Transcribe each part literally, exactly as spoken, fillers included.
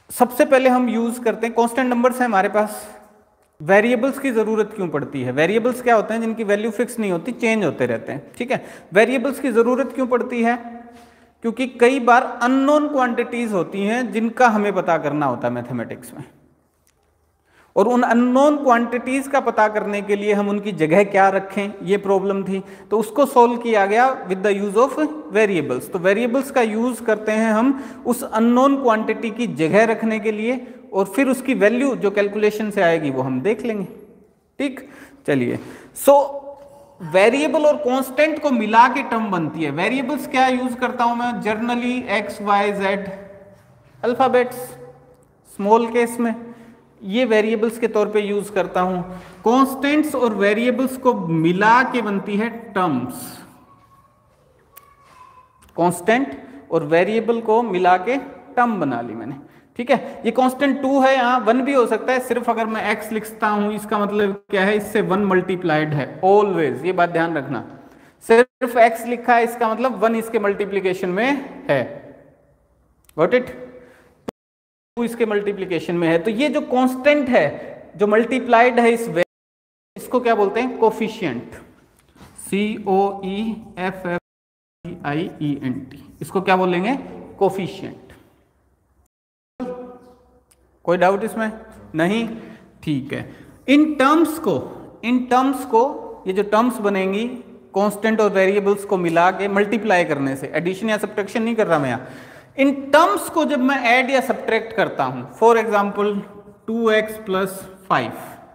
सबसे पहले हम यूज करते हैं कांस्टेंट नंबर्स है हमारे पास, वेरिएबल्स की जरूरत क्यों पड़ती है? वेरिएबल्स क्या होते हैं? जिनकी वैल्यू फिक्स नहीं होती, चेंज होते रहते हैं, ठीक है। वेरिएबल्स की जरूरत क्यों पड़ती है? क्योंकि कई बार अननोन क्वांटिटीज होती हैं जिनका हमें पता करना होता है मैथमेटिक्स में, और उन अननोन क्वांटिटीज का पता करने के लिए हम उनकी जगह क्या रखें, ये प्रॉब्लम थी। तो उसको सॉल्व किया गया with the use of variables. तो वेरिएबल्स का यूज करते हैं हम उस अननोन क्वांटिटी की जगह रखने के लिए, और फिर उसकी वैल्यू जो कैलकुलेशन से आएगी वो हम देख लेंगे, ठीक। चलिए, सो वेरिएबल और कांस्टेंट को मिला के टर्म बनती है। वेरिएबल्स क्या यूज करता हूं मैं generally? X Y Z alphabets, small case में ये वेरिएबल्स के तौर पे यूज करता हूं। कांस्टेंट्स और वेरिएबल्स को मिला के बनती है टर्म्स। कांस्टेंट और वेरिएबल को मिला के टर्म बना ली मैंने, ठीक है। ये कांस्टेंट टू है, यहाँ वन भी हो सकता है। सिर्फ अगर मैं एक्स लिखता हूं इसका मतलब क्या है? इससे वन मल्टीप्लाइड है ऑलवेज, ये बात ध्यान रखना। सिर्फ एक्स लिखा है इसका मतलब वन इसके मल्टीप्लीकेशन में है, गॉट इट? इसके मल्टीप्लिकेशन में है। तो ये जो कांस्टेंट है जो मल्टीप्लाइड है इस वेरिएबल, इसको क्या बोलते हैं? Coefficient, C O E F F I E N T, इसको क्या बोलेंगे? कोफिशिएंट। कोई डाउट इसमें? नहीं, ठीक है। इन टर्म्स को इन टर्म्स को ये जो टर्म्स बनेंगी कांस्टेंट और वेरिएबल्स को मिला के मल्टीप्लाई करने से, एडिशन या सब्ट्रैक्शन नहीं कर रहा मैं यहाँ, इन टर्म्स को जब मैं ऐड या सब्ट्रैक्ट करता हूं, for example two X plus five,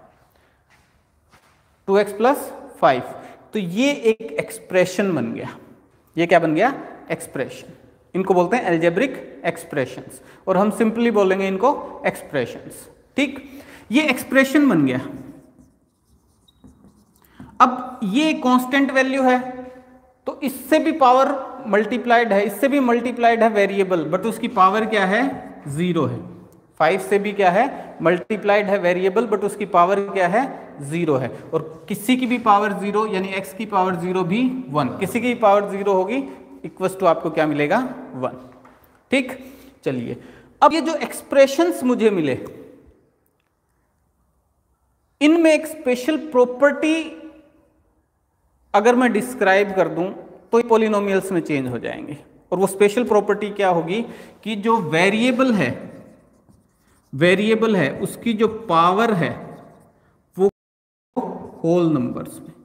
two X plus five, तो ये एक एक्सप्रेशन बन गया। ये क्या बन गया? एक्सप्रेशन। इनको बोलते हैं एल्जेब्रिक एक्सप्रेशंस, और हम सिंपली बोलेंगे इनको एक्सप्रेशंस, ठीक। ये एक्सप्रेशन बन गया। अब ये कांस्टेंट वैल्यू है, तो इससे भी पावर मल्टीप्लाइड है, इससे भी मल्टीप्लाइड है वेरिएबल, बट उसकी पावर क्या है? जीरो है। फाइव से भी क्या है? मल्टीप्लाइड है वेरिएबल, बट उसकी पावर क्या है? जीरो है। और किसी की भी पावर जीरो, यानी एक्स की पावर जीरो भी वन, किसी की पावर जीरो होगी इक्वल्स टू आपको क्या मिलेगा? वन, ठीक। चलिए, अब ये जो एक्सप्रेशंस मुझे मिले, इनमें एक स्पेशल प्रॉपर्टी अगर मैं डिस्क्राइब कर दूं तो पॉलिनोमियल्स में चेंज हो जाएंगे। और वो स्पेशल प्रॉपर्टी क्या होगी कि जो वेरिएबल है वेरिएबल है उसकी जो पावर है वो होल नंबर्स में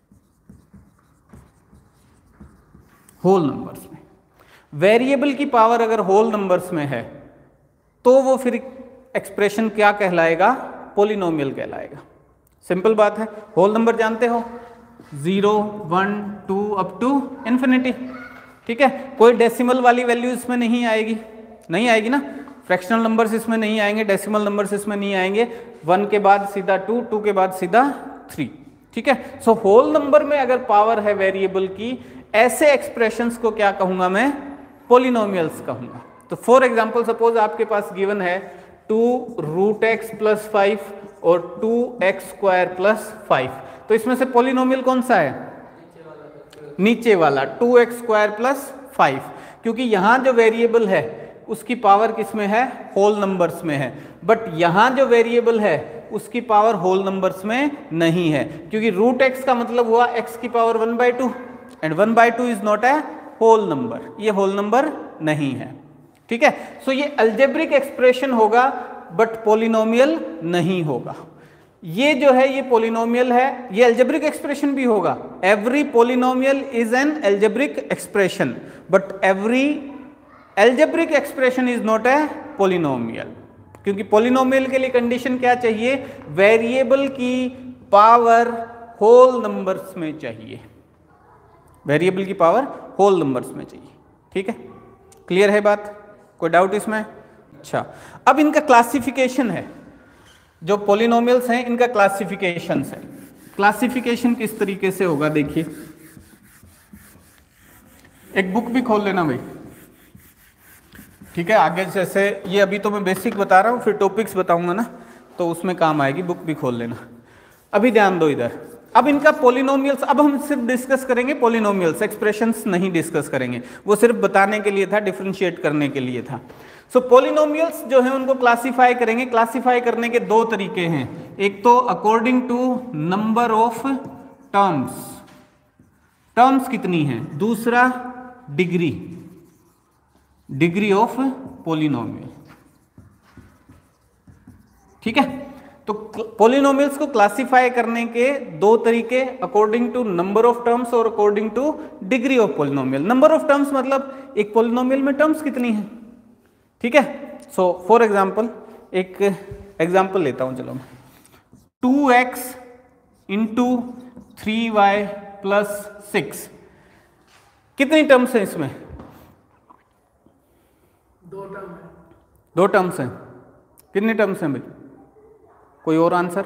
होल नंबर्स में वेरिएबल की पावर अगर होल नंबर्स में है तो वो फिर एक्सप्रेशन क्या कहलाएगा? पॉलिनोमियल कहलाएगा। सिंपल बात है। होल नंबर जानते हो, zero, one, two up to infinity, ठीक है। कोई डेसिमल वाली वैल्यू इसमें नहीं आएगी, नहीं आएगी ना। फ्रैक्शनल नंबर्स इसमें नहीं आएंगे, डेसिमल नंबर्स इसमें नहीं आएंगे। वन के बाद सीधा टू, टू के बाद सीधा थ्री, ठीक है। सो होल नंबर में अगर पावर है वेरिएबल की, ऐसे एक्सप्रेशंस को क्या कहूंगा मैं? पॉलिनोमियल्स कहूंगा। तो फॉर एग्जांपल सपोज आपके पास गिवन है two root X plus five और two x square plus five, तो इसमें से पॉलिनोमियल कौन सा है? नीचे वाला, two x square plus five, क्योंकि यहां जो वेरिएबल है उसकी पावर किस में है? होल नंबर्स में है। बट यहां जो वेरिएबल है उसकी पावर होल नंबर्स में नहीं है, क्योंकि रूट एक्स का मतलब हुआ एक्स की power one by two, and one by two is not a whole number, ये होल नंबर नहीं है, ठीक है। सो ये अलजेब्रिक एक्सप्रेशन होगा बट पॉलिनोमियल नहीं होगा। ये जो है ये पॉलिनोमियल है, ये अलजेब्रिक एक्सप्रेशन भी होगा। Every polynomial is an algebraic expression, but every algebraic expression is not a polynomial, क्योंकि पॉलिनोमियल के लिए कंडीशन क्या चाहिए? वेरिएबल की पावर होल नंबर्स में चाहिए, वेरिएबल की पावर होल नंबर्स में चाहिए, ठीक है। क्लियर है बात? कोई डाउट इसमें? अच्छा, अब इनका क्लासिफिकेशन है, जो पॉलिनोमियल्स हैं इनका क्लासिफिकेशन है। क्लासिफिकेशन किस तरीके से होगा देखिए, एक बुक भी खोल लेना भाई, ठीक है। आगे जैसे ये अभी तो मैं बेसिक बता रहा हूँ, फिर टॉपिक्स बताऊंगा ना तो उसमें काम आएगी, बुक भी खोल लेना। अभी ध्यान दो इधर, अब इनका पॉलिनोमियल्स, अब हम सिर्फ डिस्कस करेंगे पॉलिनोमियल्स, एक्सप्रेशंस नहीं डिस्कस करेंगे, वो सिर्फ बताने के लिए था, डिफरेंशिएट करने के लिए था। सो पॉलिनोमियल्स जो है उनको क्लासिफाई करेंगे। क्लासिफाई करने के दो तरीके हैं, एक तो according to number of terms, terms कितनी है, दूसरा डिग्री, डिग्री ऑफ पॉलिनोमियल। ठीक है, तो पॉलिनोमियल्स को क्लासिफाई करने के दो तरीके, according to number of terms और according to degree of polynomial. Number of terms मतलब एक पॉलिनोमियल में टर्म्स कितनी है। ठीक है, सो फॉर एग्जांपल एक एग्जांपल लेता हूं, चलो two x into three Y plus six, कितनी टर्म्स हैं इसमें, दो टर्म है, दो टर्म्स हैं। कितनी टर्म्स हैं भाई, कोई और आंसर?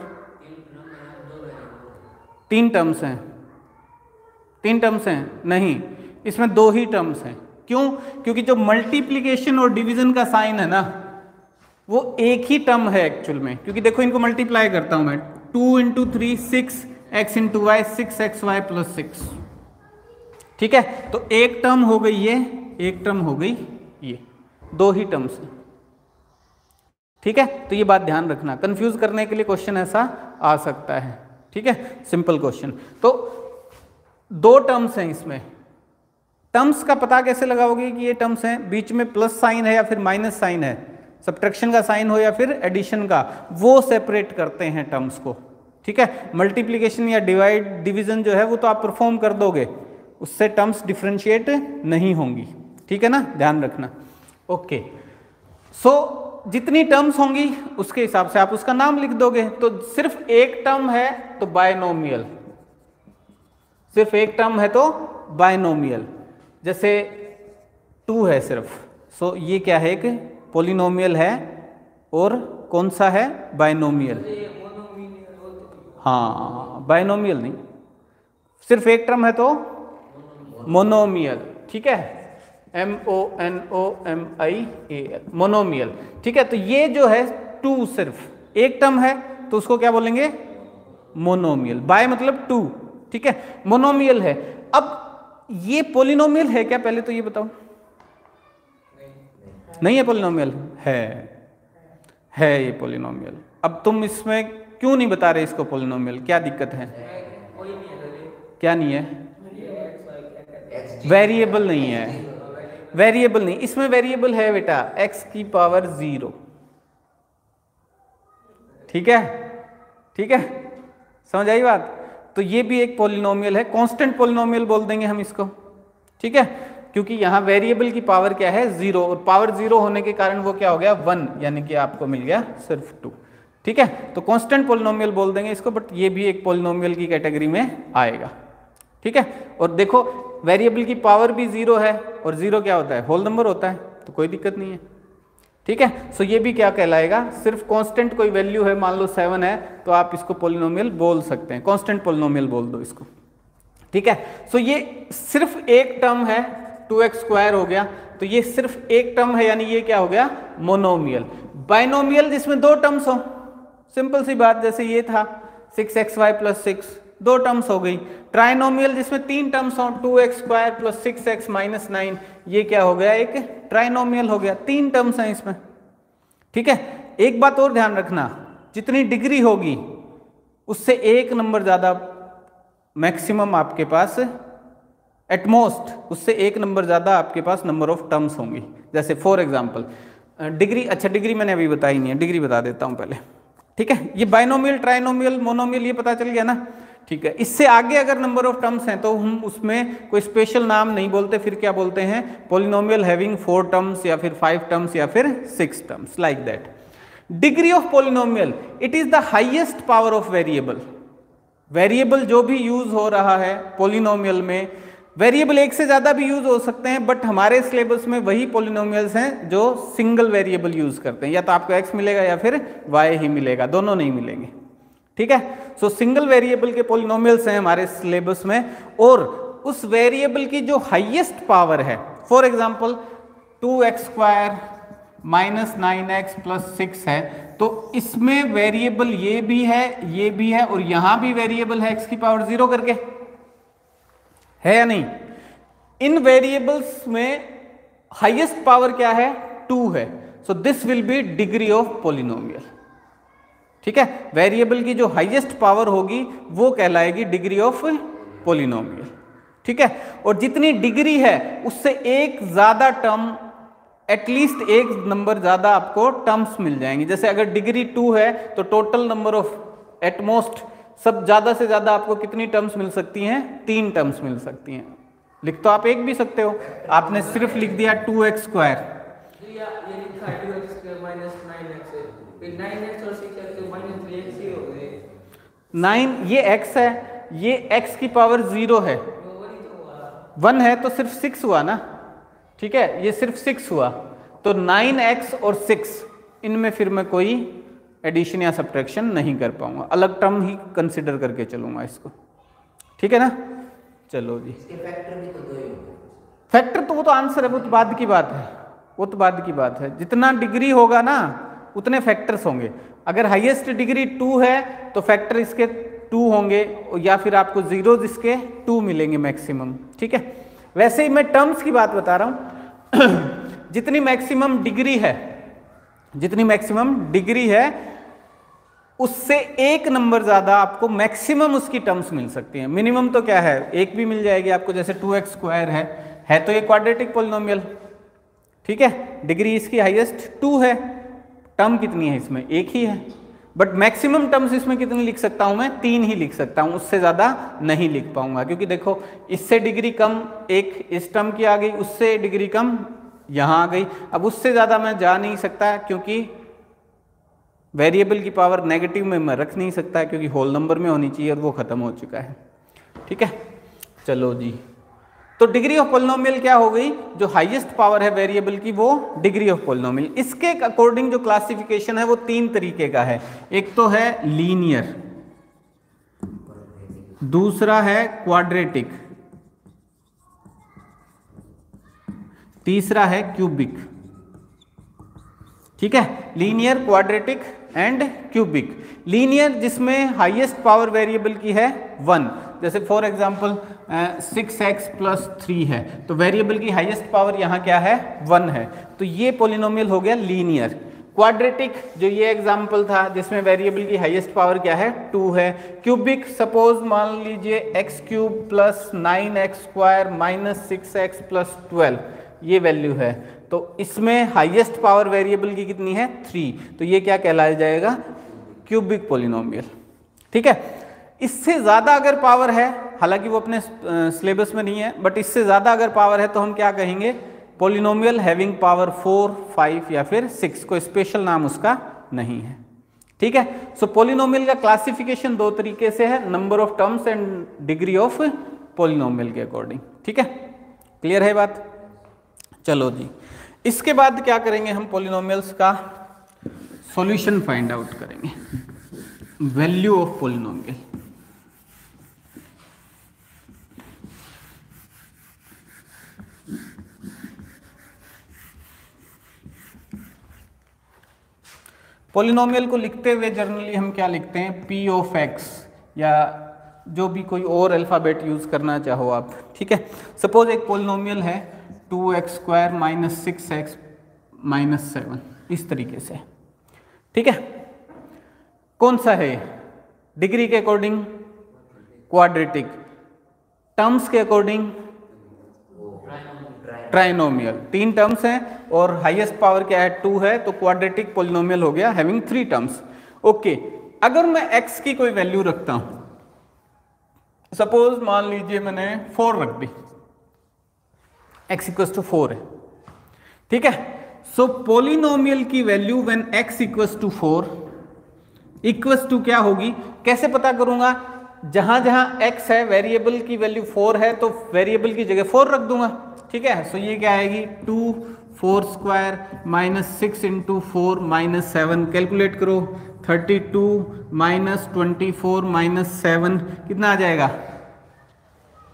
तीन टर्म्स हैं, तीन टर्म्स हैं, नहीं इसमें दो ही टर्म्स हैं। क्यों? क्योंकि जो मल्टीप्लिकेशन और डिवीजन का साइन है ना वो एक ही टर्म है एक्चुअल में, क्योंकि देखो इनको मल्टीप्लाई करता हूं मैं, two into three six, X into Y six X Y plus six. ठीक है, तो एक टर्म हो गई ये, एक टर्म हो गई ये, दो ही टर्म्स हैं। ठीक है, तो ये बात ध्यान रखना, कंफ्यूज करने के लिए क्वेश्चन ऐसा आ सकता है। ठीक है, सिंपल क्वेश्चन। तो दो टर्म्स हैं इसमें, टर्म्स का पता कैसे लगाओगे कि ये टर्म्स हैं, बीच में प्लस साइन है या फिर माइनस साइन है, सब्ट्रैक्शन का साइन हो या फिर एडिशन का, वो सेपरेट करते हैं टर्म्स को। ठीक है, मल्टीप्लिकेशन या डिवाइड डिवीजन जो है वो तो आप परफॉर्म कर दोगे, उससे टर्म्स डिफरेंशिएट नहीं होंगी। ठीक है ना, ध्यान रखना। ओके, सो जितनी टर्म्स होंगी उसके हिसाब से आप उसका नाम लिख दोगे। तो सिर्फ एक टर्म है तो बायनोमियल, सिर्फ एक टर्म है तो बायनोमियल, जैसे टू है सिर्फ, सो ये क्या है, एक पॉलिनोमियल है, और कौन सा है, बायनोमियल। हाँ, बायनोमियल नहीं, सिर्फ एक टर्म है तो मोनोमियल। ठीक है, M O N O M I A L, monomial. ठीक है, तो ये जो है टू सिर्फ एक टर्म है तो उसको क्या बोलेंगे, मोनोमियल। बाय मतलब टू। ठीक है, मोनोमियल है। अब ये पॉलिनोमियल है क्या, पहले तो ये बताओ। नहीं, नहीं है पॉलिनोमियल, है है ये पॉलिनोमियल। अब तुम इसमें क्यों नहीं बता रहे इसको पॉलिनोमियल, क्या दिक्कत है? क्या नहीं है, वेरिएबल नहीं है, वेरिएबल नहीं, इसमें वेरिएबल है बेटा, x की पावर जीरो। ठीक है, ठीक है, समझ आई बात। तो ये भी एक पॉलिनोमियल है, कांस्टेंट पॉलिनोमियल बोल देंगे हम इसको। ठीक है, क्योंकि यहाँ वेरिएबल की पावर क्या है, जीरो, और पावर जीरो होने के कारण वो क्या हो गया, वन, यानी कि आपको मिल गया सिर्फ टू। ठीक है, तो कांस्टेंट पॉलिनोमियल बोल देंगे इसको, बट ये भी एक पॉलिनोमियल की कैटेगरी में आएगा। ठीक है, और देखो वेरिएबल की पावर भी जीरो है, और जीरो क्या होता है, होल नंबर होता है, तो कोई दिक्कत नहीं है। ठीक है, सो ये भी क्या कहलाएगा, सिर्फ कांस्टेंट कोई वैल्यू है, मान लो सेवन है, तो आप इसको पॉलिनोमियल बोल सकते हैं, कांस्टेंट पॉलिनोमियल बोल दो इसको। ठीक है, सो ये सिर्फ एक टर्म है, टू एक्स स्क्वायर हो गया, तो ये सिर्फ एक टर्म है, यानी ये क्या हो गया, मोनोमियल। बाइनोमियल जिसमें दो टर्म्स हो, सिंपल सी बात, जैसे ये था six X Y plus six, दो टर्म्स हो गई। ट्राइनोमियल जिसमें तीन टर्म्स हो, two x square plus six x minus nine, ये क्या हो गया, एक ट्राइनोमियल हो गया, तीन टर्म्स हैं इसमें। ठीक है, एक बात और ध्यान रखना, जितनी डिग्री होगी उससे एक नंबर ज्यादा मैक्सिमम आपके पास, एटमोस्ट उससे एक नंबर ज्यादा आपके पास नंबर ऑफ टर्म्स होंगी। जैसे फॉर एग्जांपल डिग्री, अच्छा डिग्री मैंने अभी बताई नहीं है, डिग्री बता देता हूं पहले। ठीक है, ये बाइनोमियल, ट्राइनोमियल, मोनोमियल, ये पता चल गया ना। ठीक है, इससे आगे अगर नंबर ऑफ टर्म्स हैं तो हम उसमें कोई स्पेशल नाम नहीं बोलते, फिर क्या बोलते हैं, पॉलिनोमियल हैविंग फोर टर्म्स या फिर फाइव टर्म्स या फिर six terms, like that. Degree of polynomial, it is the highest power of variable. Variable जो भी यूज हो रहा है पॉलिनोमियल में, वेरिएबल एक से ज्यादा भी यूज हो सकते हैं, बट हमारे सिलेबस में वही पॉलिनोमियल्स हैं जो सिंगल वेरिएबल यूज करते हैं, या तो आपको एक्स मिलेगा या फिर वाई ही मिलेगा, दोनों नहीं मिलेंगे। ठीक है, सो सिंगल वेरिएबल के पॉलिनोमियल्स हैं हमारे सिलेबस में, और उस वेरिएबल की जो हाईएस्ट पावर है, for example two x square minus nine X plus six है, तो इसमें वेरिएबल ये भी है, ये भी है, और यहां भी वेरिएबल है एक्स की पावर जीरो करके, है या नहीं? इन वेरिएबल्स में हाईएस्ट पावर क्या है? टू है, so this will be degree of polynomial. ठीक है, वेरिएबल की जो हाईएस्ट पावर होगी वो कहलाएगी डिग्री ऑफ पॉलिनोमियल। ठीक है, और जितनी डिग्री है उससे एक ज्यादा टर्म, एटलीस्ट एक नंबर ज्यादा आपको टर्म्स मिल जाएंगे। जैसे अगर डिग्री टू है तो टोटल नंबर ऑफ एटमोस्ट सब ज्यादा से ज्यादा आपको कितनी टर्म्स मिल सकती हैं? तीन टर्म्स मिल सकती हैं। लिख तो आप एक भी सकते हो, आपने सिर्फ लिख दिया टू एक्स स्क्वायर, नाइन ये x है, ये x की पावर जीरो है, वन है तो सिर्फ सिक्स हुआ ना। ठीक है, ये सिर्फ सिक्स हुआ, तो नाइन एक्स और सिक्स, इनमें फिर मैं कोई एडिशन या सब्ट्रैक्शन नहीं कर पाऊंगा, अलग टर्म ही कंसिडर करके चलूंगा इसको। ठीक है ना, चलो जी। फैक्टर भी तो दो ही होंगे। फैक्टर तो वो तो आंसर है, वो तो बाद की बात है, वो तो बाद की बात है। जितना डिग्री होगा ना उतने फैक्टर्स होंगे। अगर हाईएस्ट डिग्री टू है तो फैक्टर इसके टू होंगे, या फिर आपको जीरो इसके टू मिलेंगे मैक्सिमम। ठीक है, वैसे ही मैं टर्म्स की बात बता रहा हूं जितनी मैक्सिमम डिग्री है, जितनी मैक्सिमम डिग्री है उससे एक नंबर ज्यादा आपको मैक्सिमम उसकी टर्म्स मिल सकती हैं। मिनिमम तो क्या है, एक भी मिल जाएगी आपको, जैसे टू एक्स स्क्वायर है है तो ये क्वाड्रेटिक पॉलिनोमियल। ठीक है, डिग्री इसकी हाईएस्ट टू है, टर्म कितनी है इसमें? एक ही है, बट मैक्सिमम टर्म्स इसमें कितनी लिख सकता हूं मैं? तीन ही लिख सकता हूं, उससे ज्यादा नहीं लिख पाऊंगा, क्योंकि देखो इससे डिग्री कम एक इस टर्म की आ गई, उससे डिग्री कम यहां आ गई, अब उससे ज्यादा मैं जा नहीं सकता, क्योंकि वेरिएबल की पावर नेगेटिव में मैं रख नहीं सकता, क्योंकि होल नंबर में होनी चाहिए और वो खत्म हो चुका है। ठीक है, चलो जी। तो डिग्री ऑफ पॉलिनोमियल क्या हो गई? जो हाईएस्ट पावर है वेरिएबल की वो डिग्री ऑफ पॉलिनोमियल। इसके अकॉर्डिंग जो क्लासिफिकेशन है वो तीन तरीके का है। एक तो है लीनियर, दूसरा है क्वाड्रेटिक, तीसरा है क्यूबिक। ठीक है, linear, quadratic and cubic. Linear जिसमें हाईएस्ट पावर वेरिएबल की है वन, जैसे for example six x plus three है, तो वेरिएबल की हाईएस्ट पावर यहाँ क्या है? वन है, तो ये पॉलिनोमियल हो गया लीनियर। क्वाड्रेटिक जो ये एग्जांपल था जिसमें वेरिएबल की हाईएस्ट पावर क्या है? टू है। क्यूबिक सपोज मान लीजिए X cube plus nine X square minus six x plus twelve, ये वैल्यू है, तो इसमें हाईएस्ट पावर वेरिएबल की कितनी है? थ्री, तो ये क्या कहलाया जाएगा? Cubic polynomial. ठीक है, इससे ज्यादा अगर पावर है, हालांकि वो अपने सिलेबस में नहीं है, बट इससे ज्यादा अगर पावर है तो हम क्या कहेंगे? Polynomial having power four, five या फिर सिक्स, कोई स्पेशल नाम उसका नहीं है। ठीक है, सो पॉलिनोमियल का क्लासिफिकेशन दो तरीके से है, number of terms and degree of polynomial के अकॉर्डिंग। ठीक है, क्लियर है बात? चलो जी, इसके बाद क्या करेंगे हम? पॉलिनोमियल्स का सॉल्यूशन फाइंड आउट करेंगे, वैल्यू ऑफ पॉलिनोमियल। पॉलिनोमियल को लिखते हुए जनरली हम क्या लिखते हैं? पी ऑफ एक्स, या जो भी कोई और अल्फाबेट यूज करना चाहो आप। ठीक है, सपोज एक पॉलिनोमियल है two x square minus six x minus seven, इस तरीके से। ठीक है, कौन सा है? डिग्री के अकॉर्डिंग क्वाड्रेटिक, टर्म्स के अकॉर्डिंग ट्राइनोमियल। तीन टर्म्स हैं और हाईएस्ट पावर क्या है? टू है, तो क्वाड्रेटिक पॉलिनोमियल हो गया हैविंग थ्री टर्म्स। ओके, अगर मैं x की कोई वैल्यू रखता हूं, सपोज मान लीजिए मैंने फोर रख दी, x इक्वल टू फोर है। ठीक है, सो पॉलिनोमियल की value when x equal to four equal to क्या होगी? कैसे पता करूंगा? जहां जहां x है वेरिएबल की वैल्यू फोर है, तो वेरिएबल की जगह फोर रख दूंगा। ठीक है, सो ये क्या आएगी? Two four square minus six into four minus seven, calculate करो, thirty two minus twenty four minus seven, कितना आ जाएगा?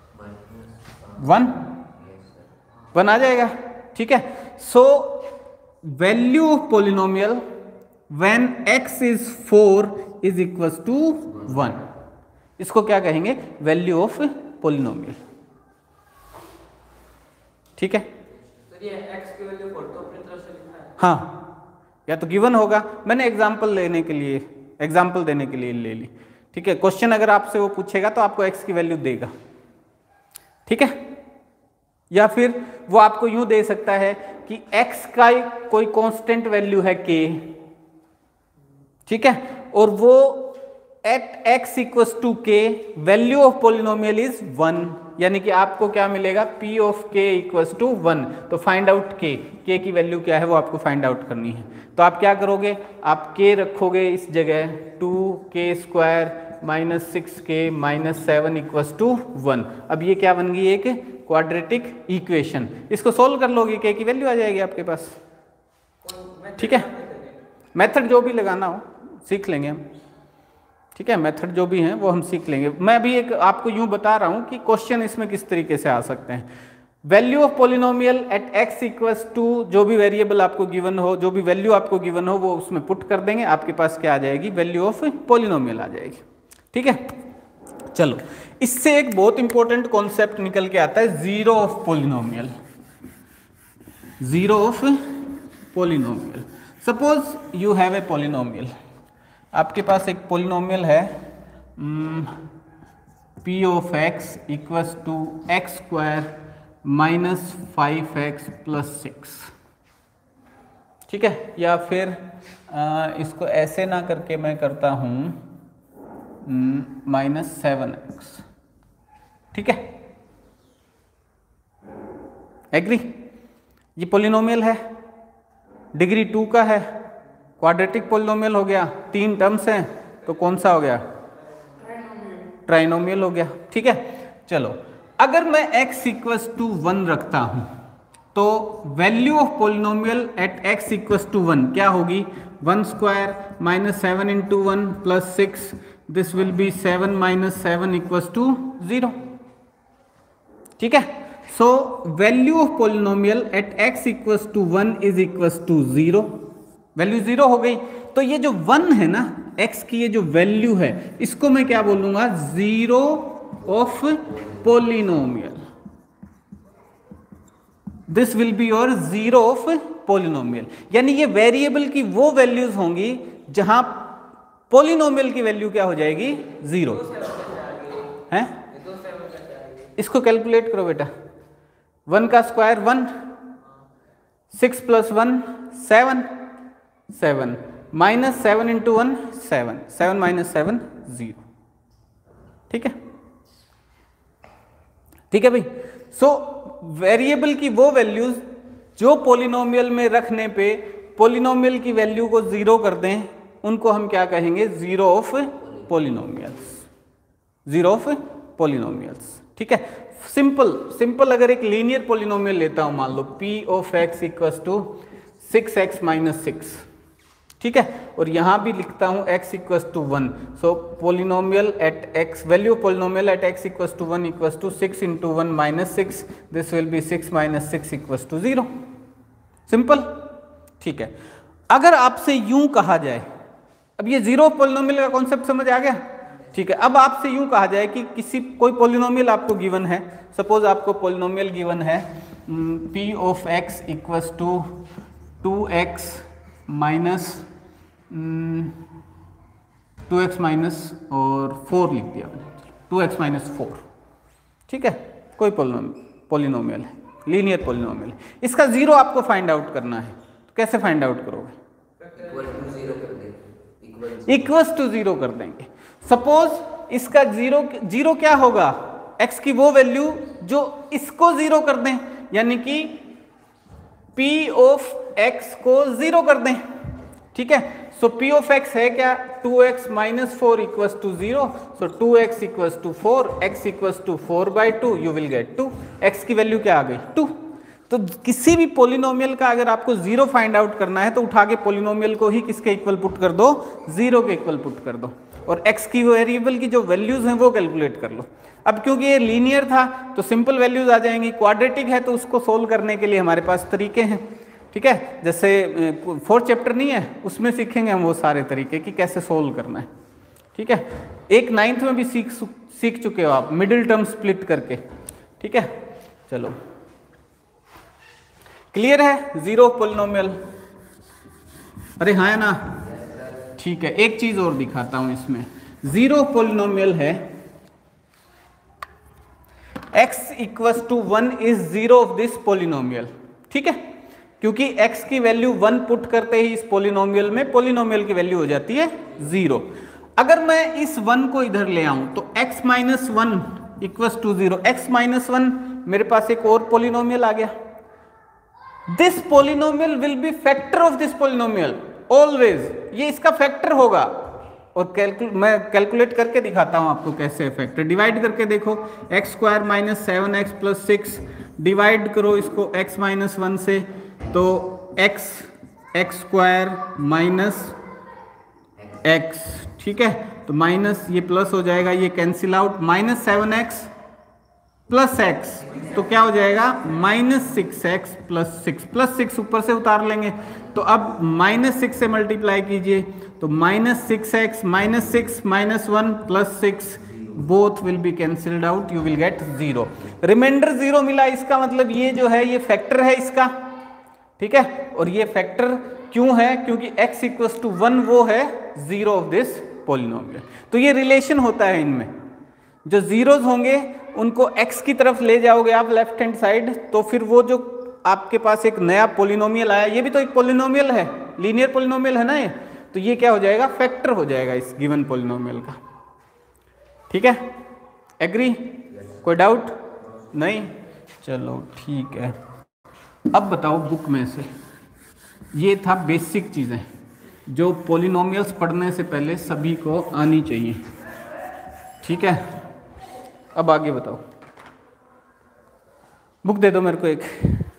वन, वन आ जाएगा। ठीक है, so value of polynomial when x is four is equal to one, इसको क्या कहेंगे? Value of polynomial. ठीक है, तो ये x की वैल्यू फोर तो अपनी तरफ से लिखा है। हाँ, या तो गिवन होगा, मैंने एग्जाम्पल लेने के लिए एग्जाम्पल देने के लिए ले ली। ठीक है, क्वेश्चन अगर आपसे वो पूछेगा तो आपको x की वैल्यू देगा। ठीक है, या फिर वो आपको यूं दे सकता है कि x का कोई कांस्टेंट वैल्यू है k, ठीक है, और वो at x equals to k value of polynomial is one, यानी कि आपको क्या मिलेगा? p of k equals to one. तो फाइंड आउट k, k की वैल्यू क्या है वो आपको फाइंड आउट करनी है। तो आप क्या करोगे? आप k रखोगे इस जगह two k square minus six k minus seven equals to one. अब ये क्या बन गई? एक क्वाड्रेटिक इक्वेशन। इसको सोल्व कर लोगे, k की वैल्यू आ जाएगी आपके पास। ठीक है, मेथड जो भी लगाना हो सीख लेंगे हम। ठीक है, मेथड जो भी हैं वो हम सीख लेंगे। मैं अभी एक आपको यूं बता रहा हूं कि क्वेश्चन इसमें किस तरीके से आ सकते हैं। Value of polynomial at x equals to, जो भी वेरिएबल आपको गिवन हो, जो भी वैल्यू आपको गिवन हो वो उसमें पुट कर देंगे, आपके पास क्या आ जाएगी? वैल्यू ऑफ पोलिनोमियल आ जाएगी। ठीक है, चलो, इससे एक बहुत इंपॉर्टेंट कॉन्सेप्ट निकल के आता है, zero of polynomial. Zero of polynomial. Suppose you have a polynomial, आपके पास एक पोलिनोमियल है p of x equals to x square minus five x plus six. ठीक है, या फिर आ, इसको ऐसे ना करके मैं करता हूँ माइनस सेवन एक्स। ठीक है, एग्री? ये पोलिनोमियल है, डिग्री टू का है, क्वाड्रेटिक पोलिनोमियल हो गया, तीन टर्म्स हैं, तो कौन सा हो गया? ट्राइनोमियल हो गया। ठीक है, चलो, अगर मैं x इक्वल्स टू वन रखता हूं तो value of polynomial at x equals to one क्या होगी? One square minus seven into one plus six, this will be seven minus seven equals to zero. ठीक है, so value of polynomial at x equals to one is equals to zero. Value zero हो गई, तो ये जो one है ना, x की ये जो वैल्यू है, इसको मैं क्या बोलूंगा? Zero of polynomial. This will be your zero of polynomial, यानी ये वेरिएबल की वो वैल्यूज होंगी जहां पोलिनोमियल की वैल्यू क्या हो जाएगी? जीरो। है, इसको कैलकुलेट करो बेटा। वन का square one, six plus one seven, seven minus seven into one seven, seven minus seven zero. ठीक है, ठीक है भाई। सो वेरिएबल की वो वैल्यूज जो पोलिनोमियल में रखने पे पोलिनोमियल की वैल्यू को जीरो कर दें, उनको हम क्या कहेंगे? Zero of polynomials. Zero of polynomials. ठीक है, सिंपल सिंपल अगर एक लीनियर पोलिनोमियल लेता हूं, मान लो p of x equals to six x minus six. ठीक है, और यहां भी लिखता हूं x equals to one. So polynomial at x, value of polynomial at x equals to one equals to six into one minus six, this will be six minus six equals to zero. Simple. ठीक है, अगर आपसे यूं कहा जाए, अब ये zero of polynomial का कॉन्सेप्ट समझ आ गया? ठीक है, अब आपसे यूं कहा जाए कि किसी कोई पोलिनोमियल आपको गिवन है, सपोज आपको पोलिनोमियल गिवन है p of x equals to two x minus two x minus और फोर लिख दिया, टू एक्स माइनस फोर। ठीक है, कोई पोलिनोमियल है, लीनियर पोलिनोमियल, इसका जीरो आपको फाइंड आउट करना है, तो कैसे फाइंड आउट करोगे? इक्वल्स टू जीरो कर देंगे। सपोज इसका जीरो जीरो क्या होगा? x की वो वैल्यू जो इसको जीरो कर दें, यानी कि p ऑफ x को जीरो कर दें। ठीक है, सो p ऑफ x है क्या? Two x minus four equals to zero, so two x equals to four, x equals to four by two, you will get two. x की value क्या आ गई? टू। तो किसी भी पोलिनोमियल का अगर आपको जीरो फाइंड आउट करना है तो उठा के पोलिनोमियल को ही किसके इक्वल पुट कर दो? जीरो के इक्वल पुट कर दो, और x की वेरिएबल की जो वैल्यूज हैं वो कैलकुलेट कर लो। अब क्योंकि ये लीनियर था तो सिंपल वैल्यूज आ जाएंगी, क्वाड्रेटिक है तो उसको सोल्व करने के लिए हमारे पास तरीके हैं। ठीक है, जैसे फोर्थ चैप्टर नहीं है उसमें सीखेंगे हम वो सारे तरीके कि कैसे सोल्व करना है। ठीक है, एक नाइन्थ में भी सीख सीख चुके हो आप मिडिल टर्म स्प्लिट करके। ठीक है, चलो क्लियर है जीरो पॉलिनोमियल? अरे हाँ है ना, ठीक है। एक चीज और दिखाता हूं इसमें, जीरो पॉलिनोमियल है x equals to one is zero of this polynomial. ठीक है, क्योंकि x की वैल्यू वन पुट करते ही इस पॉलिनोमियल में पॉलिनोमियल की वैल्यू हो जाती है जीरो। अगर मैं इस वन को इधर ले आऊं तो x minus one equals to zero, x minus one मेरे पास एक और पॉलिनोमियल आ गया। This polynomial will be factor of this polynomial always, ये इसका फैक्टर होगा। और कैलकुल मैं कैलकुलेट करके दिखाता हूं आपको कैसे फैक्टर। डिवाइड करके देखो, x square minus seven x plus six, divide करो इसको x माइनस वन से, तो x x square minus x. ठीक है, तो माइनस ये प्लस हो जाएगा, ये cancel out, minus seven x plus x, तो क्या हो जाएगा minus six x plus six, plus six ऊपर से उतार लेंगे, तो अब माइनस सिक्स से मल्टीप्लाई कीजिए, तो minus six x minus six minus one plus six, both will be cancelled out, you will get zero. Remainder zero मिला, इसका मतलब ये जो है ये फैक्टर है इसका। ठीक है, और ये फैक्टर क्यों है? क्योंकि x इक्वल्स टू वन वो है जीरो ऑफ दिस पॉलिनोमियल। तो ये रिलेशन होता है इनमें, जो जीरोज होंगे उनको x की तरफ ले जाओगे आप लेफ्ट हैंड साइड, तो फिर वो जो आपके पास एक नया पॉलिनोमियल आया, ये भी तो एक पॉलिनोमियल है, लीनियर पॉलिनोमियल है ना ये, तो ये क्या हो जाएगा फैक्टर हो जाएगा इस गिवन पॉलिनोमियल का। ठीक है, एग्री? कोई डाउट नहीं? चलो ठीक है, अब बताओ बुक में से, ये था बेसिक चीजें जो पॉलिनोमियल्स पढ़ने से पहले सभी को आनी चाहिए। ठीक है, अब आगे बताओ, बुक दे दो मेरे को एक।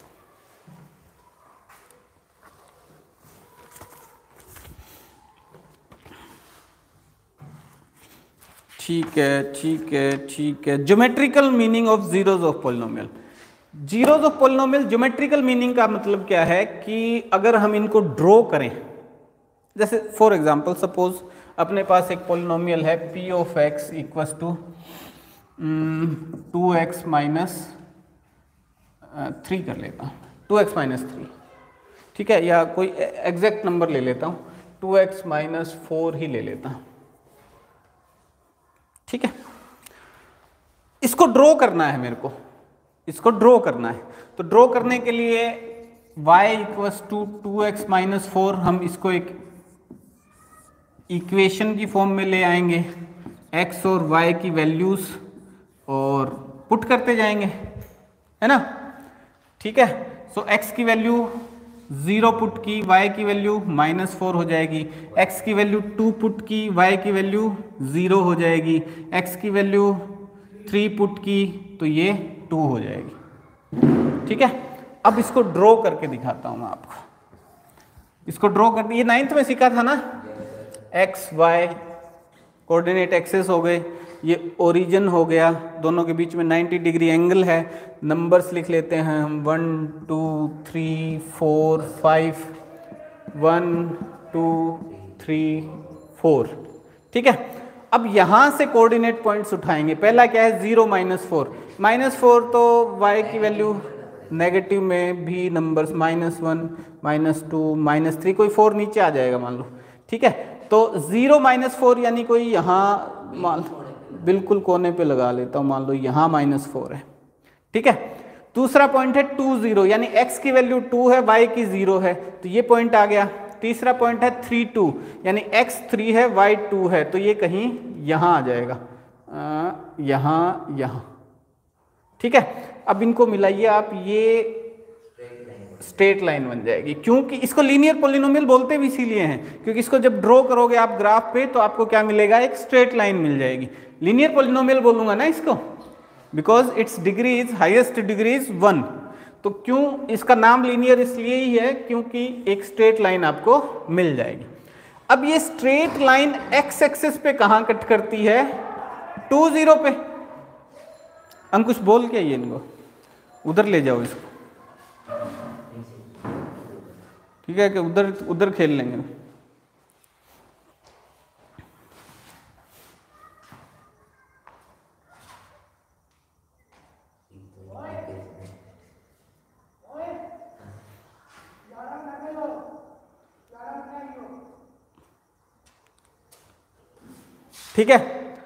ठीक है ठीक है ठीक है, geometrical meaning of zeros of polynomial. Zeros of polynomial geometrical meaning का मतलब क्या है कि अगर हम इनको ड्रॉ करें, जैसे फॉर एग्जांपल सपोज अपने पास एक पॉलिनोमियल है p of x equals to two x minus three कर लेता हूँ, टू एक्स माइनस थ्री। ठीक है, या कोई एग्जैक्ट नंबर ले लेता हूँ, टू एक्स माइनस फोर ही ले लेता हूँ। ठीक है, इसको ड्रॉ करना है मेरे को, इसको ड्रॉ करना है। तो ड्रॉ करने के लिए y equals to two x minus four, हम इसको एक इक्वेशन की फॉर्म में ले आएंगे, x और y की वैल्यूज और पुट करते जाएंगे, है ना। ठीक है, सो x की वैल्यू जीरो पुट की, y की वैल्यू माइनस फोर हो जाएगी, x की वैल्यू टू पुट की, y की वैल्यू जीरो हो जाएगी, x की वैल्यू थ्री पुट की तो ये टू हो जाएगी। ठीक है, अब इसको ड्रॉ करके दिखाता हूं मैं आपको। इसको ड्रॉ कर, ये नाइन्थ में सीखा था ना, एक्स वाई कोऑर्डिनेट एक्सेस हो गए, ये ओरिजिन हो गया, दोनों के बीच में नाइन्टी डिग्री एंगल है। नंबर्स लिख लेते हैं हम, one two three four five, one two three four. ठीक है, अब यहां से कोऑर्डिनेट पॉइंट्स उठाएंगे। पहला क्या है, zero minus four, minus four तो y की वैल्यू नेगेटिव में भी numbers minus one minus two minus three, कोई फोर नीचे आ जाएगा मान लो। ठीक है, तो जीरो माइनस फोर यानी कोई यहाँ मान बिल्कुल कोने पे लगा लेता हूँ, मान लो यहाँ माइनस फोर है। ठीक है, दूसरा पॉइंट है टू जीरो, यानी x की वैल्यू टू है, y की जीरो है, तो ये पॉइंट आ गया। तीसरा पॉइंट है थ्री टू, यानी x थ्री है y टू है, तो ये कहीं यहाँ आ जाएगा, आ, यहाँ यहाँ। ठीक है, अब इनको मिलाइए आप, ये स्ट्रेट लाइन बन जाएगी, क्योंकि इसको लीनियर पॉलिनोमियल बोलते भी इसीलिए हैं, क्योंकि इसको जब ड्रॉ करोगे आप ग्राफ पे तो आपको क्या मिलेगा, एक स्ट्रेट लाइन मिल जाएगी। लीनियर पॉलिनोमियल बोलूंगा ना इसको, because its degree is highest degree is one. तो क्यों इसका नाम लीनियर इसलिए ही है क्योंकि एक स्ट्रेट लाइन आपको मिल जाएगी। अब ये स्ट्रेट लाइन एक्स एक्सिस पे कहां कट करती है, टू जीरो पे। अंकुश बोल के आइए इनको, उधर ले जाओ इसको। ठीक है, कि उधर उधर खेल लेंगे। ठीक है,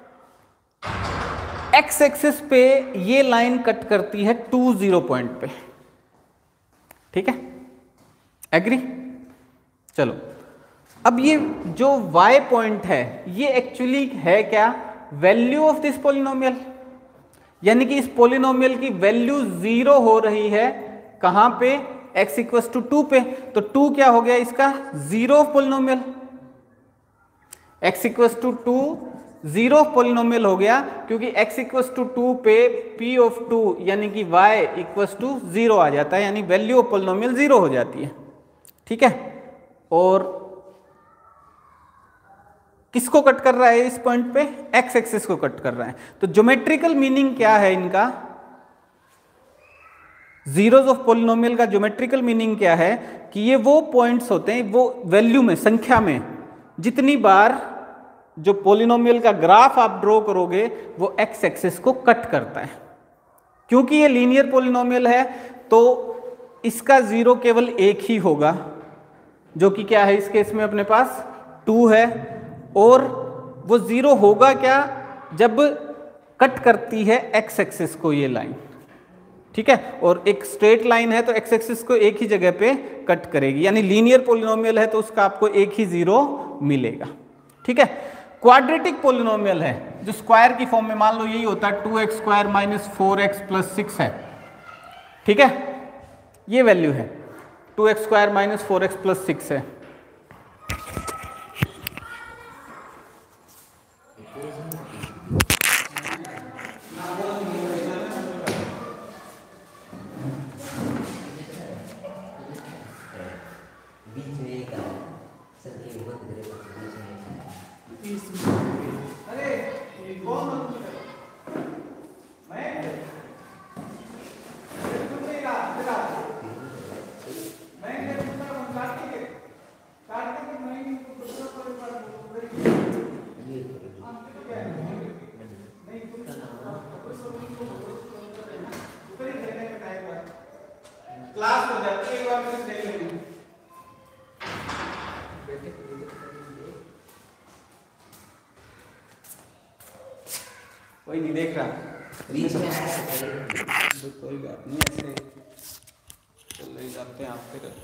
एक्स एक्सिस पे ये लाइन कट करती है टू जीरो पॉइंट पे। ठीक है, एग्री? चलो, अब ये जो y पॉइंट है ये एक्चुअली है क्या? वैल्यू ऑफ दिस पॉलिनोमियल, यानी कि इस पॉलिनोमियल की वैल्यू जीरो हो रही है कहां पे? x इक्वल्स टू टू पे। तो टू क्या हो गया इसका? Zero of polynomial. x equals to two zero of polynomial हो गया, क्योंकि x इक्वल्स टू टू पे p ऑफ टू यानी कि y इक्वल्स टू जीरो आ जाता है, यानी वैल्यू ऑफ पॉलिनोमियल जीरो हो जाती है। ठीक है, और किसको कट कर रहा है इस पॉइंट पे? x एक्सिस को कट कर रहा है। तो ज्योमेट्रिकल मीनिंग क्या है इनका? जीरोस ऑफ पॉलिनोमियल का ज्योमेट्रिकल मीनिंग क्या है? कि ये वो पॉइंट्स होते हैं, वो वैल्यू में, संख्या में, जितनी बार जो पॉलिनोमियल का ग्राफ आप ड्रॉ करोगे वो x एक्सिस को कट करता है। क्योंकि ये लीनियर पॉलिनोमियल है तो इसका जीरो केवल एक ही होगा, जो कि क्या है इस केस में अपने पास टू है, और वो जीरो होगा क्या? जब कट करती है x एक्सिस को ये लाइन। ठीक है, और एक स्ट्रेट लाइन है तो x एक्सिस को एक ही जगह पे कट करेगी, यानी लीनियर पॉलिनोमियल है तो उसका आपको एक ही जीरो मिलेगा। ठीक है, क्वाड्रेटिक पॉलिनोमियल है जो स्क्वायर की फॉर्म में, मान लो यही होता है two x square minus four x plus six है। ठीक है, ये वैल्यू है two x square minus four x plus six है। क्लास हो जाती है, एक बार फिर देख लेंगे। कोई नहीं देख रहा, कोई बात नहीं, ऐसे चल रही जाते हैं, आप फिर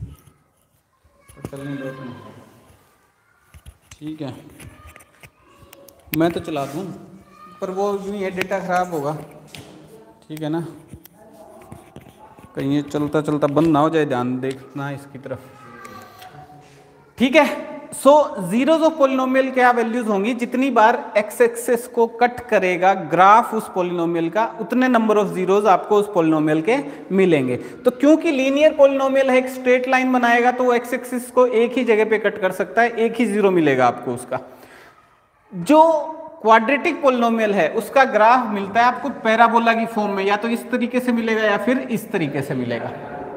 चलने दो तुम। ठीक है, मैं तो चला दूँ, पर वो यूँ ही है, डेटा खराब होगा। ठीक है ना, कहीं ये चलता चलता बंद ना हो जाए, ध्यान देखना इसकी तरफ। ठीक है, सो जीरोस ऑफ पॉलिनोमियल क्या वैल्यूज होंगी? जितनी बार एक्स एक्सिस को कट करेगा ग्राफ उस पॉलिनोमियल का, उतने नंबर ऑफ जीरोस आपको उस पॉलिनोमियल के मिलेंगे। तो क्योंकि लीनियर पॉलिनोमियल है, एक स्ट्रेट लाइन बनाएगा तो वो एक्स एक्सिस को एक ही जगह पे कट कर सकता है, एक ही जीरो मिलेगा आपको उसका। जो क्वाड्रेटिक पॉलिनोमियल है उसका ग्राफ मिलता है आपको पैराबोला की फॉर्म में, या तो इस तरीके से मिलेगा या फिर इस तरीके से मिलेगा।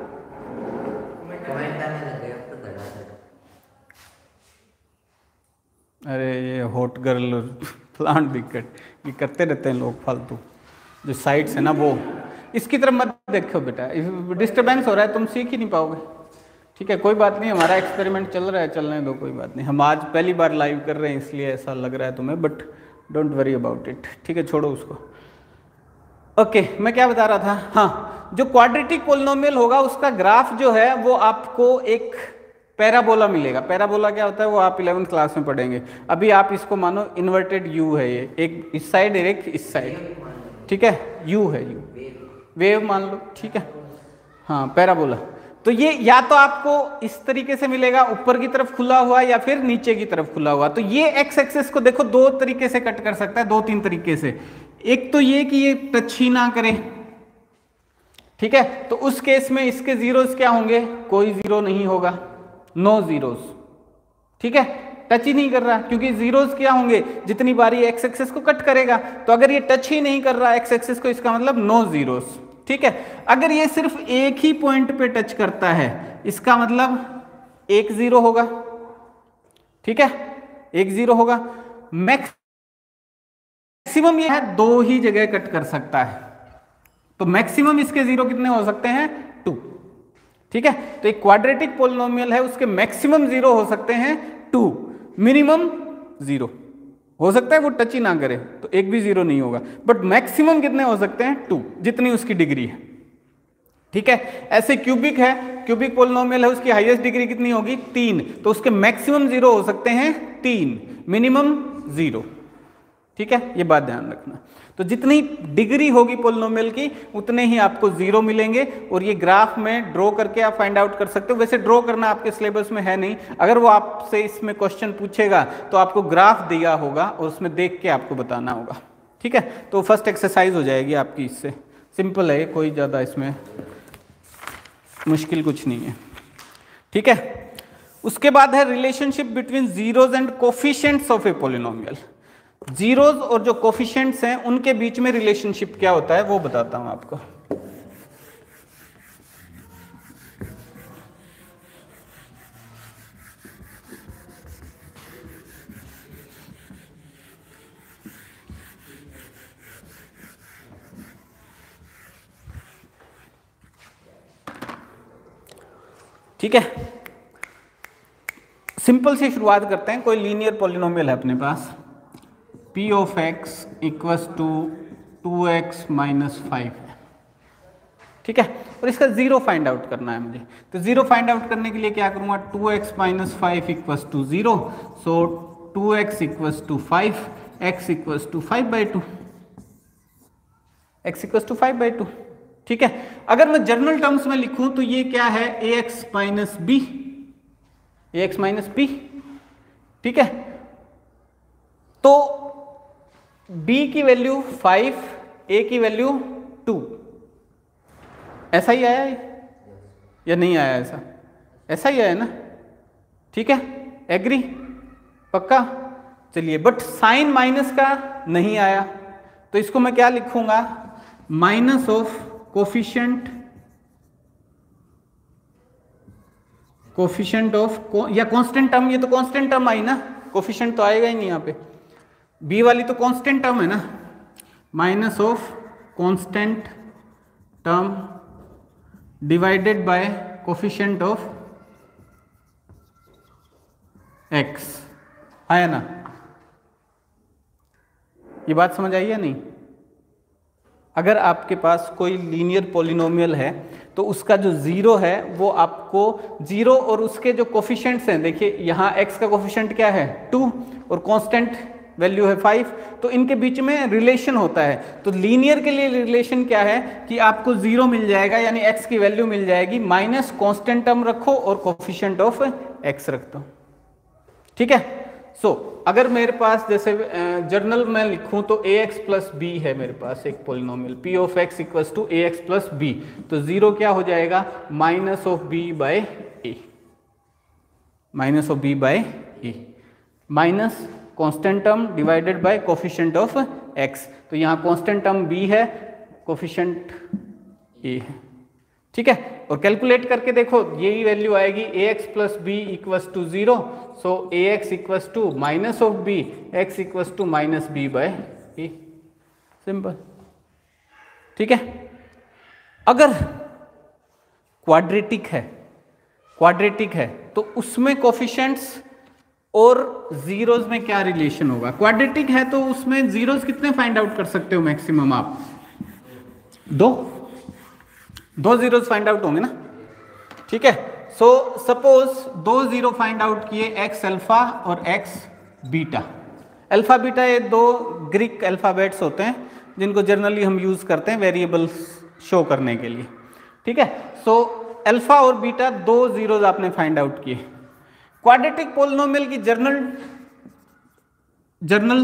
अरे ये हॉट गर्ल प्लांट विकेट ये करते रहते हैं लोग फालतू, जो साइड्स है ना वो, इसकी तरफ मत देखो बेटा, डिस्टर्बेंस हो रहा है, तुम सीख ही नहीं पाओगे। ठीक है, कोई बात नहीं, हमारा एक्सपेरिमेंट चल रहा है, चलने दो, कोई बात नहीं। हम आज पहली बार लाइव कर रहे हैं इसलिए ऐसा लग रहा है तुम्हें, but don't worry about it. ठीक है, छोड़ो उसको। ओके okay, मैं क्या बता रहा था? हाँ, जो क्वाड्रेटिक पॉलिनोमियल होगा उसका ग्राफ जो है वो आपको एक पैराबोला मिलेगा। पैराबोला क्या होता है वो आप इलेवेंथ क्लास में पढ़ेंगे। अभी आप इसको मानो इन्वर्टेड यू है, ये एक इस साइड एक इस साइड। ठीक है, यू है, यू वेव मान लो। ठीक है, हाँ पैराबोला। तो ये या तो आपको इस तरीके से मिलेगा, ऊपर की तरफ खुला हुआ, या फिर नीचे की तरफ खुला हुआ। तो ये एक्स एक्सिस को देखो दो तरीके से कट कर सकता है, दो तीन तरीके से। एक तो ये कि ये टच ही ना करे। ठीक है, तो उस केस में इसके जीरोस क्या होंगे? कोई जीरो नहीं होगा, नो जीरोस। ठीक है, टच ही नहीं कर रहा, क्योंकि जीरोस क्या होंगे? जितनी बारी एक्स एक्सिस को कट करेगा। तो अगर ये टच ही नहीं कर रहा एक्स एक्सिस को, इसका मतलब नो जीरोस। ठीक है, अगर ये सिर्फ एक ही पॉइंट पे टच करता है, इसका मतलब एक जीरो होगा, ठीक है, एक जीरो होगा। मैक्सिमम ये है दो ही जगह कट कर सकता है, तो मैक्सिमम इसके जीरो कितने हो सकते हैं, टू, ठीक है। तो एक क्वाड्रेटिक पोलिनोमियल है, उसके मैक्सिमम जीरो हो सकते हैं टू, मिनिमम जीरो हो सकता है वो टच ही ना करे तो एक भी जीरो नहीं होगा, बट मैक्सिमम कितने हो सकते हैं, टू, जितनी उसकी डिग्री है, ठीक है। ऐसे क्यूबिक है, क्यूबिक पोलिनोमियल है, उसकी हाईएस्ट डिग्री कितनी होगी, तीन, तो उसके मैक्सिमम जीरो हो सकते हैं तीन, मिनिमम जीरो, ठीक है, ये बात ध्यान रखना। तो जितनी डिग्री होगी पोलिनोमियल की उतने ही आपको जीरो मिलेंगे, और ये ग्राफ में ड्रॉ करके आप फाइंड आउट कर सकते हो। वैसे ड्रॉ करना आपके सिलेबस में है नहीं, अगर वो आपसे इसमें क्वेश्चन पूछेगा तो आपको ग्राफ दिया होगा और उसमें देख के आपको बताना होगा, ठीक है। तो फर्स्ट एक्सरसाइज हो जाएगी आपकी, इससे सिंपल है, कोई ज़्यादा इसमें मुश्किल कुछ नहीं है, ठीक है। उसके बाद है relationship between zeros and coefficients of a polynomial. Zeros और जो कोफिशिएंट्स हैं उनके बीच में रिलेशनशिप क्या होता है वो बताता हूं आपको। ठीक है, सिंपल से शुरुआत करते हैं। कोई लीनियर पॉलिनोमियल है अपने पास, p of x equals to two x minus five है, ठीक है, और इसका जीरो फाइंड आउट करना है मुझे। तो जीरो फाइंड आउट करने के लिए क्या करूंगा, two x minus five equals to zero, so two x equals to five, x equals to five by two, x equals to five by two, ठीक है। अगर मैं जनरल टर्म्स में लिखूं तो ये क्या है, a x minus b, a x minus b, ठीक है। तो b की वैल्यू फाइव, a की वैल्यू टू, ऐसा ही आया है या नहीं आया, ऐसा ऐसा ही आया ना, ठीक है, एग्री, पक्का, चलिए। बट साइन माइनस का नहीं आया, तो इसको मैं क्या लिखूंगा, minus of coefficient, coefficient of या कांस्टेंट टर्म, ये तो कांस्टेंट टर्म आई ना, कोफिशिएंट तो आएगा ही नहीं यहाँ पे, बी वाली तो कांस्टेंट टर्म है ना, minus of constant term divided by coefficient of x, आया ना, ये बात समझ आई या नहीं। अगर आपके पास कोई लीनियर पॉलिनोमियल है तो उसका जो जीरो है वो आपको जीरो और उसके जो कोफिशिएंट्स हैं, देखिए यहाँ x का कोफिशिएंट क्या है, टू, और कांस्टेंट वैल्यू है फाइव, तो इनके बीच में रिलेशन होता है। तो लीनियर के लिए रिलेशन क्या है कि आपको जीरो मिल जाएगा, यानी x की वैल्यू मिल जाएगी, माइनस कांस्टेंट टर्म रखो और कोफिशिएंट ऑफ x रख दो, ठीक है। सो so, अगर मेरे पास जैसे जर्नल में लिखूं तो ए एक्स प्लस बी है मेरे पास एक polynomial, p of x equals to a x plus b, तो जीरो क्या हो जाएगा, minus of b by a, minus of b by a, minus constant term divided by coefficient of x, तो यहाँ कांस्टेंट टर्म b है, coefficient a है, ठीक है। और कैलकुलेट करके देखो यही वैल्यू आएगी, a x plus b equals to zero, so a x equals to minus of b, x equals to minus b by a, simple, ठीक है। अगर क्वाड्रेटिक है, क्वाड्रेटिक है तो उसमें कोफिशिएंट्स और जीरोज में क्या रिलेशन होगा, क्वाड्रेटिक है तो उसमें जीरोज कितने फाइंड आउट कर सकते हो मैक्सिमम आप, दो, दो जीरोज फाइंड आउट होंगे ना, ठीक है। सो सपोज दो जीरो फाइंड आउट किए, एक्स अल्फा और एक्स बीटा। अल्फा बीटा ये दो ग्रीक अल्फाबेट्स होते हैं जिनको जनरली हम यूज करते हैं वेरिएबल्स शो करने के लिए, ठीक है। सो अल्फा और बीटा दो जीरोज आपने फाइंड आउट किए। क्वाड्रेटिक पोलिनोमियल की general general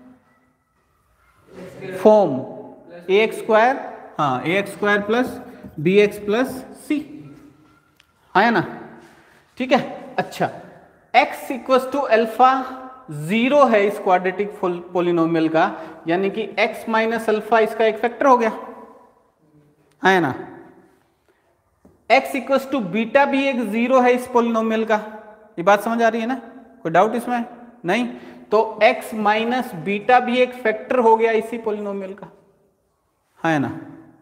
form a x square, हाँ a x square plus b x plus c, आया ना, ठीक है। अच्छा, x equals to alpha zero है इस क्वाड्रेटिक पोलिनोमियल का, यानी कि x माइनस अल्फा इसका एक फैक्टर हो गया, आया ना। x इक्वल टू बीटा भी एक जीरो है इस पोलिनोमियल का। ये बात समझ आ रही है ना, कोई डाउट इसमें नहीं? तो x माइनस बीटा भी एक फैक्टर हो गया इसी पोलिनोमियल का, है ना।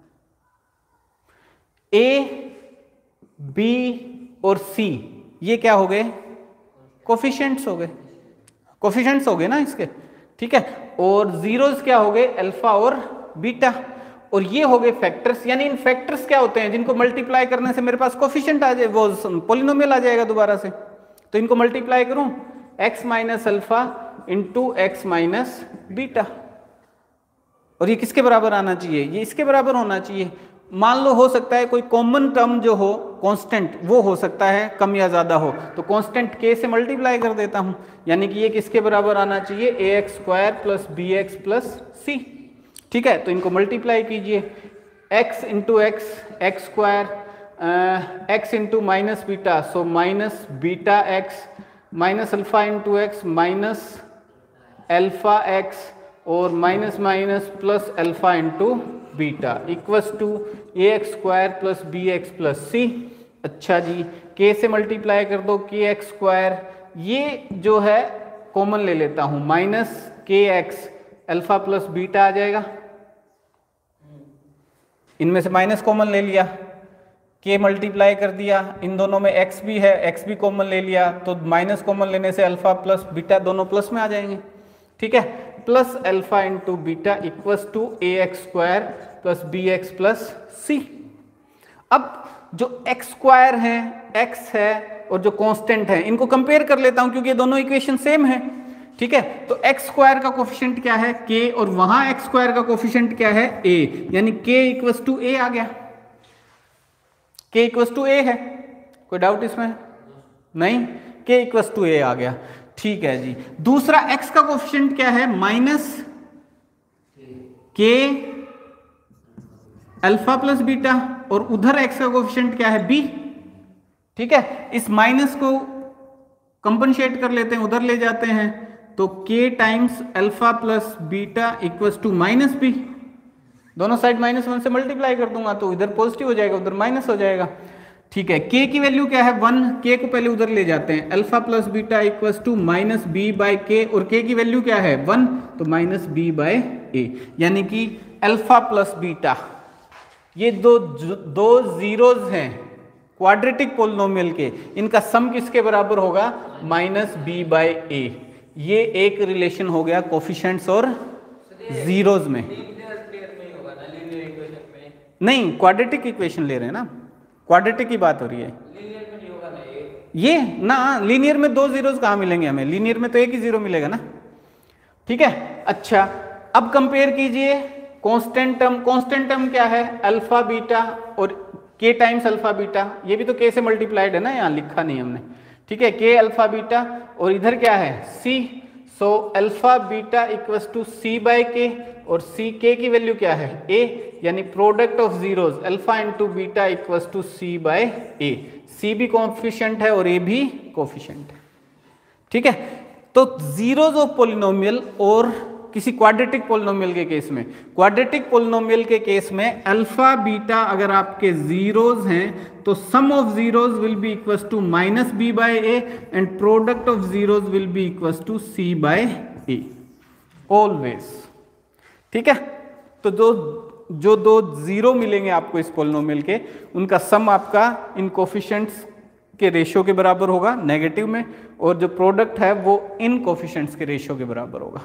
a b और c ये क्या हो गए? कोफिशिएंट्स हो गए, कोफिशिएंट्स हो गए ना इसके, ठीक है। और जीरोस क्या हो गए? अल्फा और बीटा, और ये हो गए फैक्टर्स। यानी इन फैक्टर्स क्या होते हैं? जिनको मल्टीप्लाई करने से मेरे पास कोफिशिएंट आ जाए, वो पोलिनोमियल आ जाएगा दोबारा से। तो इनको मल्टीप्लाई करूं, x minus alpha into x minus beta, और ये किसके बराबर आना चाहिए? ये इसके बराबर होना चाहिए। मान लो हो सकता है कोई कॉमन टर्म जो हो कांस्टेंट, वो हो सकता है कम या ज्यादा हो, तो कांस्टेंट k से मल्टीप्लाई कर देता हूं, यानी कि ये किसके बराबर आना चाहिए? A x square plus b x plus c, ठीक है। तो इनको मल्टीप्लाई कीजिए, x into x x square, x into minus beta, so minus beta x, minus alpha into x minus alpha x, और minus minus plus alpha into beta equals to a x square plus b x plus c. अच्छा जी, k से multiply कर दो, के x square, ये जो है कॉमन ले लेता हूं, minus k x alpha plus beta आ जाएगा। इनमें से माइनस कॉमन ले लिया, k मल्टीप्लाई कर दिया, इन दोनों में x भी है, x भी कॉमन ले लिया, तो माइनस कॉमन लेने से अल्फा प्लस बीटा दोनों प्लस में आ जाएंगे, ठीक है। Plus alpha into beta equals to a x square plus b x plus c. अब जो एक्स स्क्वायर है, x है, और जो कांस्टेंट है, इनको कंपेयर कर लेता हूं क्योंकि ये दोनों इक्वेशन सेम है, ठीक है। तो एक्स स्क्वायर का कोफिशिएंट क्या है? k, और वहां एक्स स्क्वायर का कोफिशिएंट क्या है? a, यानी k इक्वस टू a आ गया, k इक्वस टू a है। कोई डाउट इसमें नहीं? k इक्वस टू a आ गया, ठीक है जी। दूसरा x का कोफिशिएंट क्या है? Minus k alpha plus beta, और उधर x का कोफिशिएंट क्या है? b, ठीक है। इस माइनस को कंपनसेट कर लेते हैं, उधर ले जाते हैं, तो k times alpha plus beta equals to minus b. दोनों साइड माइनस वन से मल्टीप्लाई कर दूंगा तो इधर पॉजिटिव हो जाएगा, उधर माइनस हो जाएगा, ठीक है। k की वैल्यू क्या है? वन। k को पहले उधर ले जाते हैं, alpha plus beta equals to minus b by k, और k की वैल्यू क्या है? वन, तो माइनस बी बाय ए, यानी कि अल्फा प्लस बीटा, ये दो दो जीरोज हैं क्वाड्रेटिक पोलिनोमियल के, इनका सम किसके बराबर होगा? Minus b by a. ये एक रिलेशन हो गया कोफिशिएंट्स और जीरोज में। नहीं, क्वाड्रेटिक इक्वेशन ले रहे हैं ना, क्वाड्रेटिक की बात हो रही है। लीनियर में नहीं होगा ना ये? ये ना, लीनियर में दो जीरोस कहाँ मिलेंगे हमें? लीनियर में तो एक ही जीरो मिलेगा ना, ठीक है। अच्छा, अब कंपेयर कीजिए कांस्टेंट टर्म। कांस्टेंट टर्म क्या है? अल्फा बीटा और k टाइम्स अल्फा बीटा, ये भी तो k से मल्टीप्लाइड है ना, यहाँ लिखा नहीं हमने, ठीक है। k अल्फा बीटा, और इधर क्या है? c, so alpha beta equals to c by k, और c k की वैल्यू क्या है? a, यानी product of zeros alpha into beta equals to c by a। c भी कोफिशिएंट है और a भी कोफिशिएंट है, ठीक है। तो जीरोस ऑफ पोलिनोमियल और किसी क्वाड्रेटिक पोलिनोमियल के केस में, क्वाड्रेटिक पोलिनोमियल के केस में अल्फा बीटा अगर आपके जीरोस हैं तो sum of zeros will be equals to minus b by a, and product of zeros will be equals to c by a always, ठीक है। तो जो जो दो जीरो मिलेंगे आपको इस पोलिनोमियल के, उनका सम आपका इन कोफिशिएंट्स के रेशियो के बराबर होगा नेगेटिव में, और जो प्रोडक्ट है वो इन कोफिशिएंट्स के रेशियो के बराबर होगा।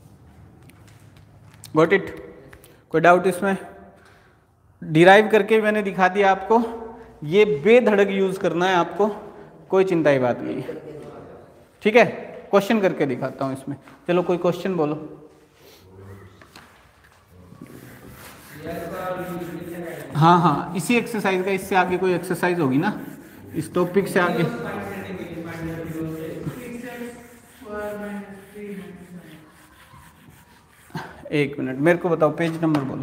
Got it? कोई डाउट इसमें? डिराइव करके मैंने दिखा दिया आपको, ये बेधड़क यूज करना है आपको, कोई चिंता की बात नहीं है, ठीक है। क्वेश्चन करके दिखाता हूं इसमें, चलो कोई क्वेश्चन बोलो। हाँ हाँ, इसी एक्सरसाइज का, इससे आगे कोई एक्सरसाइज होगी ना इस टॉपिक से आगे? एक मिनट, मेरे को बताओ पेज नंबर बोलो।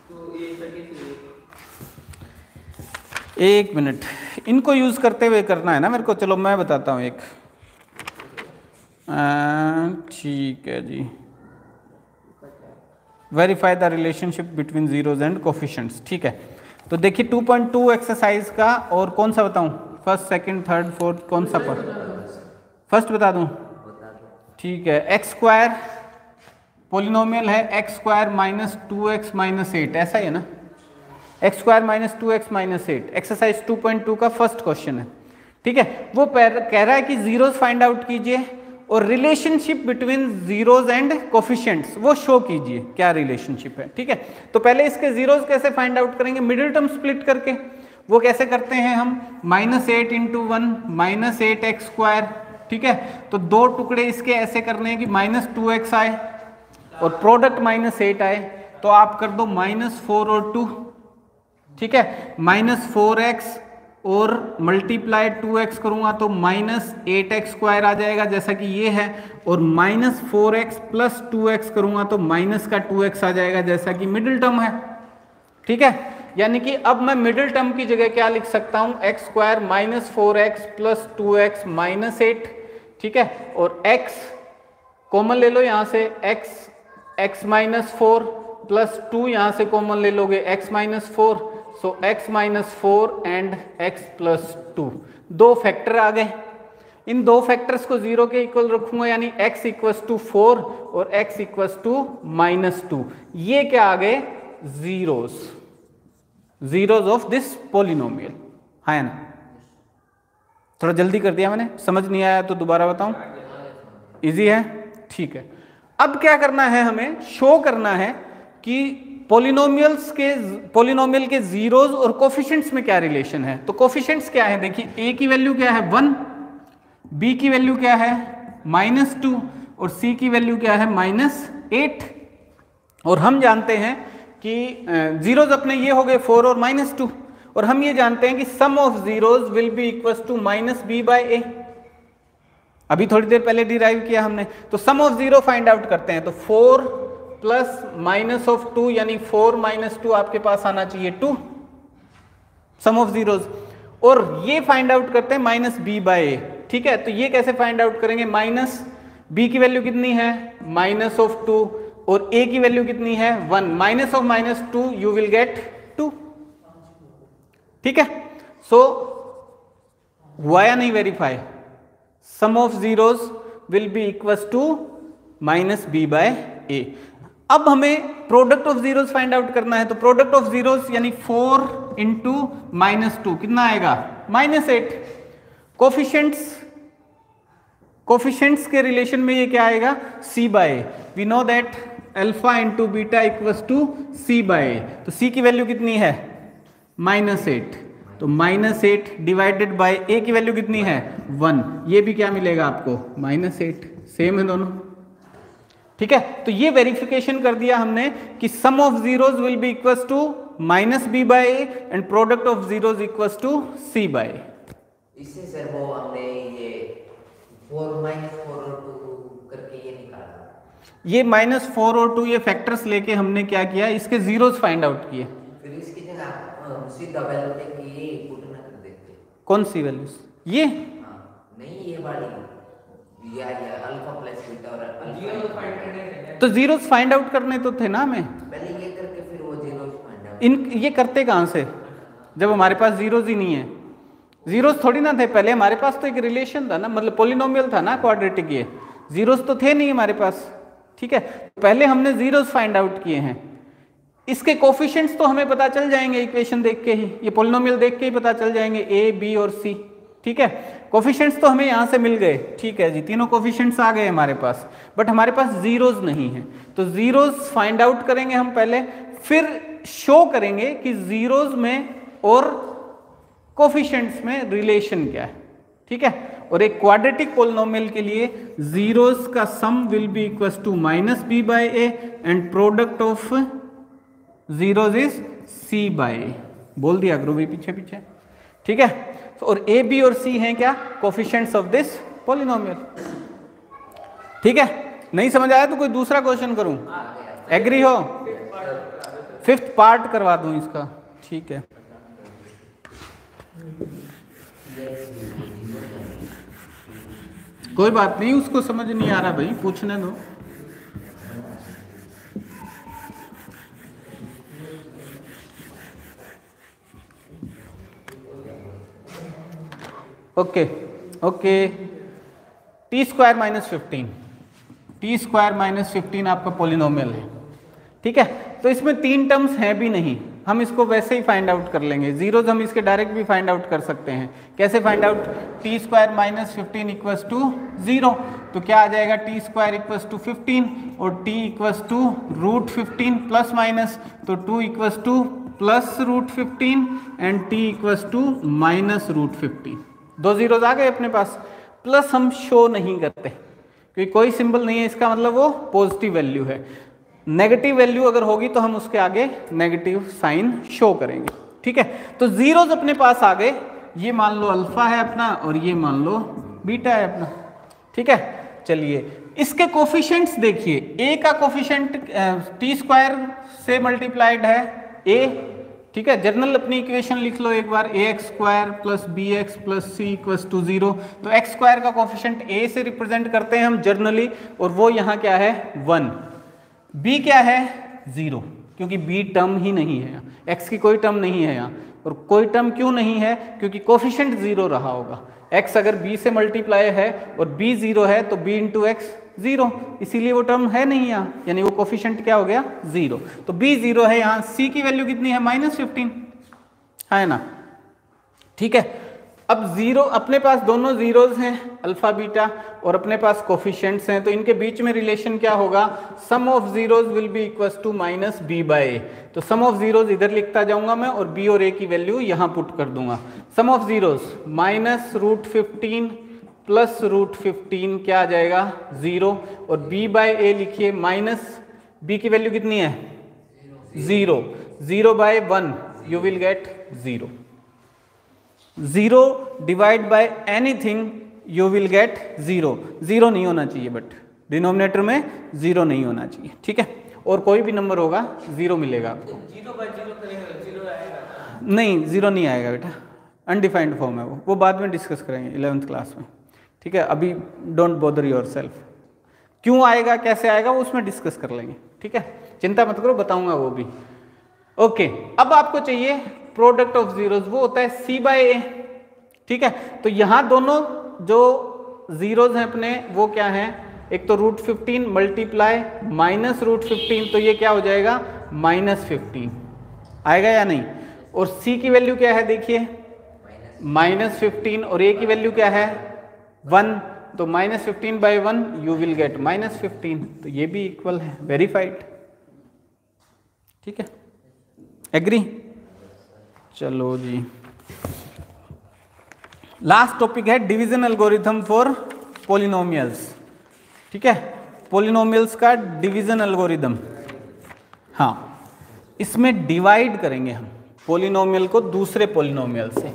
एक मिनट, इनको यूज करते हुए करना है ना मेरे को। चलो मैं बताता हूँ एक, ठीक है जी। Verify the relationship between zeros and coefficients, ठीक है। तो देखिए टू पॉइंट टू एक्सरसाइज का, और कौन सा बताऊं, फर्स्ट सेकंड थर्ड फोर्थ कौन सा पर फर्स्ट बता दूं, ठीक है। एक्स स्क्वायर पोलिनोमियल है, x square minus two x minus eight, ऐसा ही है ना, x square minus two x minus eight, exercise two point two का फर्स्ट क्वेश्चन है, ठीक है। वो कह रहा है कि जीरोस फाइंड आउट कीजिए और relationship between zeros and coefficients वो शो कीजिए, क्या रिलेशनशिप है, ठीक है। तो पहले इसके जीरोस कैसे फाइंड आउट करेंगे, मिडिल टर्म स्प्लिट करके। वो कैसे करते हैं हम, minus eight into one minus eight x square, ठीक है। तो दो टुकड़े इसके ऐसे करने हैं कि माइनस टू एक्स आए और प्रोडक्ट माइनस एट आए, तो आप कर दो माइनस फोर और टू, ठीक है। माइनस फोर एक्स और मल्टीप्लाई टू एक्स करूंगा तो माइनस एट एक्स स्क्वायर आ जाएगा जैसा कि ये है, और minus four x plus two x करूंगा तो माइनस का टू एक्स आ जाएगा जैसा कि मिडिल टर्म है, ठीक है। यानी कि अब मैं मिडिल टर्म की जगह क्या लिख सकता हूं, x square minus four x plus two x minus eight, ठीक है। और x कॉमन ले लो यहां से, x x minus four plus two यहां से कॉमन ले लोगे x minus four, so x minus four and x plus two, दो फैक्टर आ गए। इन दो फैक्टर्स को जीरो के इक्वल रखूंगा, यानी x इक्वल्स टू फोर और x equals to minus two, ये क्या आ गए, zeros, zeros of this polynomial, है ना। थोड़ा जल्दी कर दिया मैंने, समझ नहीं आया तो दोबारा बताऊं, इजी है, ठीक है। अब क्या करना है, हमें शो करना है कि पोलिनोमियल्स के पोलिनोमियल के जीरोस और कोफिशिएंट्स में क्या रिलेशन है। तो कोफिशिएंट्स क्या है, देखिए a की वैल्यू क्या है वन, b की वैल्यू क्या है माइनस टू और c की वैल्यू क्या है माइनस एट। और हम जानते हैं कि जीरोस अपने ये हो गए फोर और माइनस टू, और हम ये जानते हैं कि sum of zeros will be equals to minus b by a, अभी थोड़ी देर पहले डिराइव किया हमने। तो sum of zero find out करते हैं, तो four plus minus of two यानी फोर माइनस टू आपके पास आना चाहिए टू, सम ऑफ जीरोस। और ये फाइंड आउट करते हैं माइनस बी बाय ए, ठीक है। तो ये कैसे फाइंड आउट करेंगे, माइनस बी की वैल्यू कितनी है माइनस ऑफ टू और ए की वैल्यू कितनी है one, minus of minus two you will get two, ठीक है। सो हुआ या नहीं verify, sum of zeros will be equals to minus b by a. अब हमें product of zeros find out करना है, तो प्रोडक्ट ऑफ जीरोस यानी फोर इंटू माइनस टू कितना आएगा माइनस एट। कोफिशिएंट्स कोफिशिएंट्स के रिलेशन में ये क्या आएगा c by a, we know that alpha into beta equals to c by a. तो c की वैल्यू कितनी है माइनस एट, तो minus eight divided by a की वैल्यू कितनी है वन, ये भी क्या मिलेगा आपको माइनस एट, सेम है दोनों, ठीक है। तो ये वेरिफिकेशन कर दिया हमने कि sum of zeros will be equals to minus b by a and product of zeros equals to c by a. इससे सर वो हमने ये फोर माइनस फोर और टू करके ये निकाला, ये माइनस फोर और टू ये फैक्टर्स लेके हमने क्या किया, इसके जीरोस फाइंड आउट किए। फिर इसकी जगह सीधा वैल्यू लेके ये पुट ना कर देते, कौन सी वैल्यूज, ये हाँ, नहीं ये वाली या या अल्फा प्लस बीटा और अल्फा फाइंड करने, तो जीरोस फाइंड आउट करने तो थे ना हमें, पहले ये करके फिर वो जीरोस फाइंड आउट। इन ये करते कहाँ से जब हमारे पास जीरोस ही नहीं है, जीरोस थोड़ी ना थे पहले, हमारे पास तो एक रिलेशन था ना, मतलब पोलिनोमियल था ना क्वाड्रेटिक, ये जीरोस तो थे नहीं हमारे पास, ठीक है। पहले हमने जीरोस फाइंड आउट किए हैं, इसके कोफिशिएंट्स तो हमें पता चल जाएंगे इक्वेशन देख के ही, ये पोलिनोमियल देख के ही पता चल जाएंगे ए बी और सी, ठीक है। कोफिशिएंट्स तो हमें यहाँ से मिल गए, ठीक है जी, तीनों कोफिशिएंट्स आ गए हमारे पास, बट हमारे पास जीरोस नहीं है। तो जीरोस फाइंड आउट करेंगे हम पहले, फिर शो करेंगे कि जीरोस में और कोफिशिएंट्स में रिलेशन क्या है, ठीक है। और एक क्वाड्रेटिक पोलिनोमियल के लिए जीरोस का sum will be equals to minus b by a and product of zeros is c by a, बोल दिया करो भी पीछे पीछे, ठीक है। और ए बी और सी हैं क्या कोफिशिएंट्स ऑफ दिस पोलिनोमियल, ठीक है। नहीं समझ आया तो कोई दूसरा क्वेश्चन करूं, एग्री हो, फिफ्थ पार्ट करवा दूं इसका, ठीक है। कोई बात नहीं, उसको समझ नहीं आ रहा भाई पूछने दो। Okay okay t square minus fifteen, t square minus fifteen आपका पोलिनोमियल है, ठीक है। तो इसमें तीन टर्म्स हैं भी नहीं, हम इसको वैसे ही फाइंड आउट कर लेंगे। जीरोज हम इसके डायरेक्ट भी फाइंड आउट कर सकते हैं। कैसे find out? T square minus fifteen equals to zero, तो क्या आ जाएगा? T square equals to fifteen और t equals to root fifteen plus minus, तो t equals to plus root fifteen and t equals to minus root fifteen. दो zeros आ गए अपने पास। प्लस हम शो नहीं करते क्योंकि कोई सिंबल नहीं है, इसका मतलब वो पॉजिटिव वैल्यू है। नेगेटिव वैल्यू अगर होगी तो हम उसके आगे नेगेटिव साइन शो करेंगे, ठीक है। तो जीरोज अपने पास आ गए, ये मान लो अल्फा है अपना और ये मान लो बीटा है अपना, ठीक है। चलिए इसके कोफिशिएंट्स देखिए, ए का कोफिशिएंट टी स्क्वायर से मल्टीप्लाइड है ए, ठीक है। जनरल अपनी इक्वेशन लिख लो एक बार, a x square plus b x plus c equals to zero. तो एक्स स्क्वायर का कोफिशिएंट ए से रिप्रेजेंट करते हैं हम जनरली, और वो यहाँ क्या है? वन। बी क्या है? जीरो, क्योंकि बी टर्म ही नहीं है यहाँ, एक्स की कोई टर्म नहीं है यहाँ। और कोई टर्म क्यों नहीं है? क्योंकि कोफिशिएंट जीरो रहा होगा। एक्स अगर बी से मल्टीप्लाई है और बी जीरो है तो बी इंटू एक्स जीरो, इसीलिए वो टर्म है नहीं यहाँ, यानी वो कोफिशिएंट क्या हो गया? जीरो। तो बी जीरो है यहाँ। सी की वैल्यू कितनी है? माइनस फिफ्टीन है ना, ठीक है। अब जीरो अपने पास दोनों जीरोज हैं, अल्फा बीटा, और अपने पास कोफिशिएंट्स हैं, तो इनके बीच में रिलेशन क्या होगा? Sum of zeros will be equals to minus b by a. तो सम ऑफ जीरोज इधर लिखता जाऊंगा मैं और बी और ए की वैल्यू यहां पुट कर दूंगा। Sum of zeros minus root fifteen plus root fifteen क्या आ जाएगा? जीरो, और बी बाय ए लिखिए माइनस बी की वैल्यू कितनी है? Zero. Zero by one you will get zero. Zero divide by anything you will get zero. Zero नहीं होना चाहिए, बट डिनोमिनेटर में जीरो नहीं होना चाहिए, ठीक है। और कोई भी नंबर होगा जीरो मिलेगा आपको। जीरो बाय जीरो करेंगे जीरो आएगा? नहीं, जीरो नहीं आएगा बेटा, अनडिफाइंड फॉर्म है वो वो बाद में डिस्कस करेंगे इलेवेंथ क्लास में, ठीक है। अभी डोंट बॉदर योरसेल्फ, क्यों आएगा कैसे आएगा वो उसमें डिस्कस कर लेंगे, ठीक है। चिंता मत करो, बताऊंगा वो भी। ओके, अब आपको चाहिए प्रोडक्ट ऑफ जीरोज, वो होता है सी बाय ए, ठीक है। तो यहां दोनों जो जीरोज हैं अपने वो क्या हैं? एक तो root fifteen multiply minus root fifteen, तो ये क्या हो जाएगा? माइनस फिफ्टीन आएगा या नहीं? और सी की वैल्यू क्या है? देखिए माइनस फिफ्टीन, और ए की वैल्यू क्या है? वन। तो minus fifteen by one you will get minus fifteen, तो ये भी इक्वल है, वेरीफाइड, ठीक है। एग्री? चलो जी, लास्ट टॉपिक है डिवीजन एल्गोरिथम फॉर पॉलिनोमियल्स, ठीक है। पॉलिनोमियल्स का डिवीजन एल्गोरिथम, हाँ, इसमें डिवाइड करेंगे हम पॉलिनोमियल को दूसरे पॉलिनोमियल से।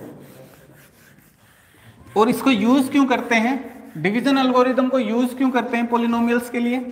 और इसको यूज क्यों करते हैं? डिवीजन एल्गोरिथम को यूज क्यों करते हैं पॉलिनोमियल्स के लिए?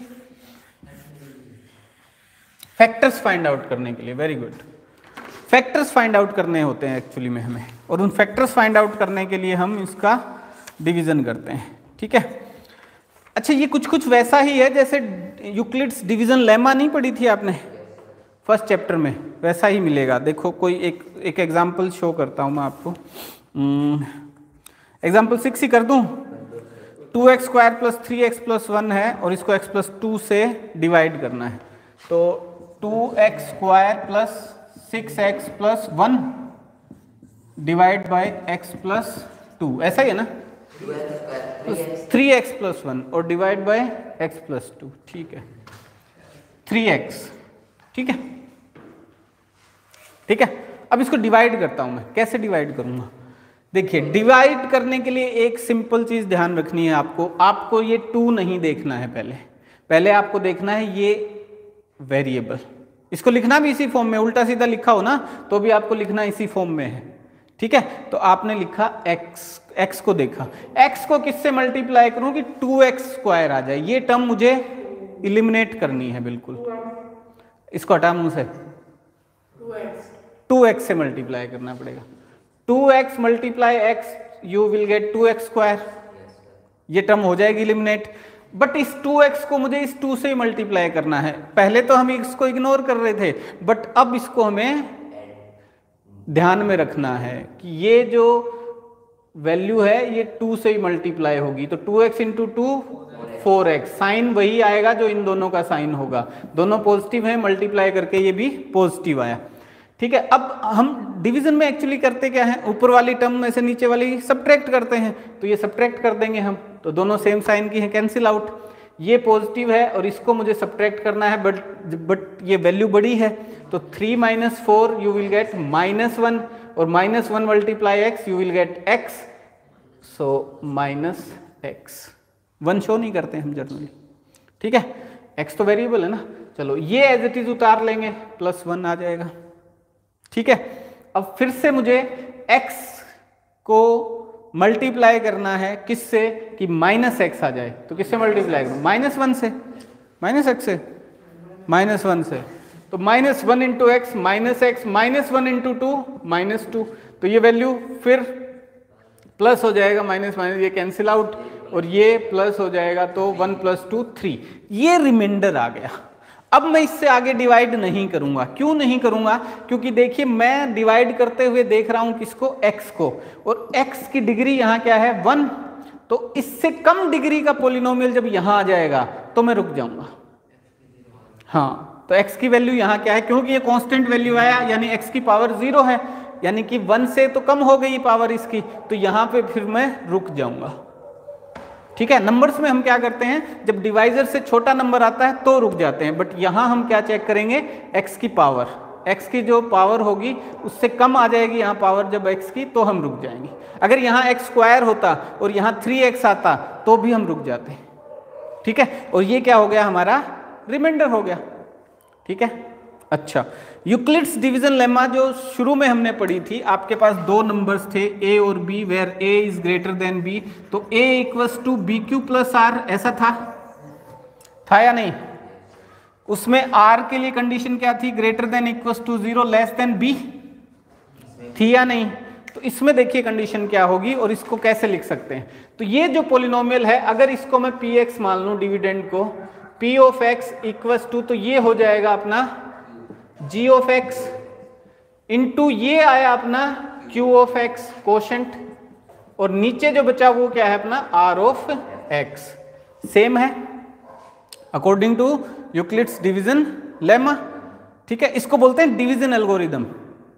फैक्टर्स फाइंड आउट करने के लिए। Very good, factors find out करने होते हैं एक्चुअली में हमें, और उन फैक्टर्स फाइंड आउट करने के लिए हम इसका डिवीजन करते हैं, ठीक है। अच्छा, ये कुछ कुछ वैसा ही है जैसे यूक्लिड्स डिवीजन लेमा नहीं पढ़ी थी आपने फर्स्ट चैप्टर में, वैसा ही मिलेगा। देखो कोई एक एक एग्जांपल शो करता हूं मैं आपको। एग्जांपल सिक्स ही कर दूं। Two x square plus three x plus one है और इसको एक्स प्लस टू से डिवाइड करना है। तो two x square plus six x plus one divide by x plus two, ऐसा ही है ना? थ्री एक्स प्लस वन और divide by x plus two, ठीक है। थ्री एक्स, ठीक है, ठीक है। अब इसको डिवाइड करता हूं मैं, कैसे डिवाइड करूंगा? देखिए, डिवाइड करने के लिए एक सिंपल चीज ध्यान रखनी है आपको। आपको ये टू नहीं देखना है, पहले पहले आपको देखना है ये वेरिएबल। इसको लिखना भी इसी फॉर्म में, उल्टा सीधा लिखा हो ना तो भी आपको लिखना इसी फॉर्म में है, ठीक है। तो आपने लिखा x, x को देखा, x को किससे मल्टीप्लाई करूं कि टू एक्स स्क्वायर आ जाए। ये टर्म मुझे इलिमिनेट करनी है बिल्कुल, इसको हटा मुंह से, टू एक्स से मल्टीप्लाई करना पड़ेगा। Two x multiply x you will get two x square, ये टर्म हो जाएगी इलिमिनेट। बट इस टू एक्स को मुझे इस टू से ही मल्टीप्लाई करना है। पहले तो हम इसको इग्नोर कर रहे थे, बट अब इसको हमें ध्यान में रखना है कि ये जो वैल्यू है ये टू से ही मल्टीप्लाई होगी, तो two x into two four x, sign वही आएगा जो इन दोनों का साइन होगा, दोनों पॉजिटिव है, मल्टीप्लाई करके ये भी पॉजिटिव आया। ठीक है, अब हम डिवीजन में एक्चुअली करते क्या है, ऊपर वाली टर्म में से नीचे वाली सब्ट्रैक्ट करते हैं, तो ये सब्ट्रैक्ट कर देंगे हम, तो दोनों सेम साइन की हैं, कैंसिल आउट। ये पॉजिटिव है और इसको मुझे सब्ट्रैक्ट करना है, बट बट ये वैल्यू बड़ी है, तो three minus four you will get minus one, और minus one multiply x you will get x, so minus x. One show नहीं करते हम जनरली, ठीक है, एक्स तो वेरिएबल है ना। चलो ये एज इट इज उतार लेंगे, प्लस वन आ जाएगा। ठीक है, अब फिर से मुझे x को मल्टीप्लाई करना है किससे, कि माइनस एक्स आ जाए, तो किससे मल्टीप्लाई करूं, माइनस वन से, माइनस एक्स से, माइनस वन से, तो minus one into x minus x, minus one into two minus two, तो ये वैल्यू फिर प्लस हो जाएगा, माइनस माइनस ये कैंसिल आउट, और ये प्लस हो जाएगा, तो वन प्लस टू थ्री, ये रिमाइंडर आ गया। अब मैं इससे आगे डिवाइड नहीं करूंगा, क्यों नहीं करूंगा, क्योंकि देखिए मैं डिवाइड करते हुए देख रहा हूं किसको, x को, और x की डिग्री यहां क्या है, वन, तो इससे कम डिग्री का पॉलिनोमियल जब यहां आ जाएगा तो मैं रुक जाऊंगा। हाँ, तो x की वैल्यू यहां क्या है, क्योंकि ये कांस्टेंट वैल्यू आया, यानी x की पावर जीरो है, यानी कि वन से तो कम हो गई पावर इसकी, तो यहां पे फिर मैं रुक जाऊंगा। ठीक है, नंबर्स में हम क्या करते हैं, जब डिवाइजर से छोटा नंबर आता है तो रुक जाते हैं, बट यहां हम क्या चेक करेंगे, x की पावर, x की जो पावर होगी उससे कम आ जाएगी यहाँ पावर जब x की, तो हम रुक जाएंगे। अगर यहाँ x स्क्वायर होता और यहाँ थ्री एक्स आता तो भी हम रुक जाते। ठीक है, और ये क्या हो गया, हमारा रिमाइंडर हो गया। ठीक है, अच्छा, यूक्लिड्स डिवीजन लेमा जो शुरू में हमने पढ़ी थी, आपके पास दो नंबर्स थे a और b, where a is greater than b, तो a equals to B Q plus R, ऐसा था था या नहीं? उसमें r के लिए कंडीशन क्या थी, greater than equals to zero, less than b थी या नहीं? तो इसमें देखिए कंडीशन क्या होगी और इसको कैसे लिख सकते हैं। तो ये जो पोलिनोमियल है, अगर इसको मैं px मान लूं, डिविडेंड को p of x equals to, तो ये हो जाएगा अपना g ऑफ x इंटू ये आया अपना q ऑफ x कोशेंट, और नीचे जो बचा वो क्या है अपना r ऑफ x, सेम है according to Euclid's division lemma. ठीक है, इसको बोलते हैं division algorithm,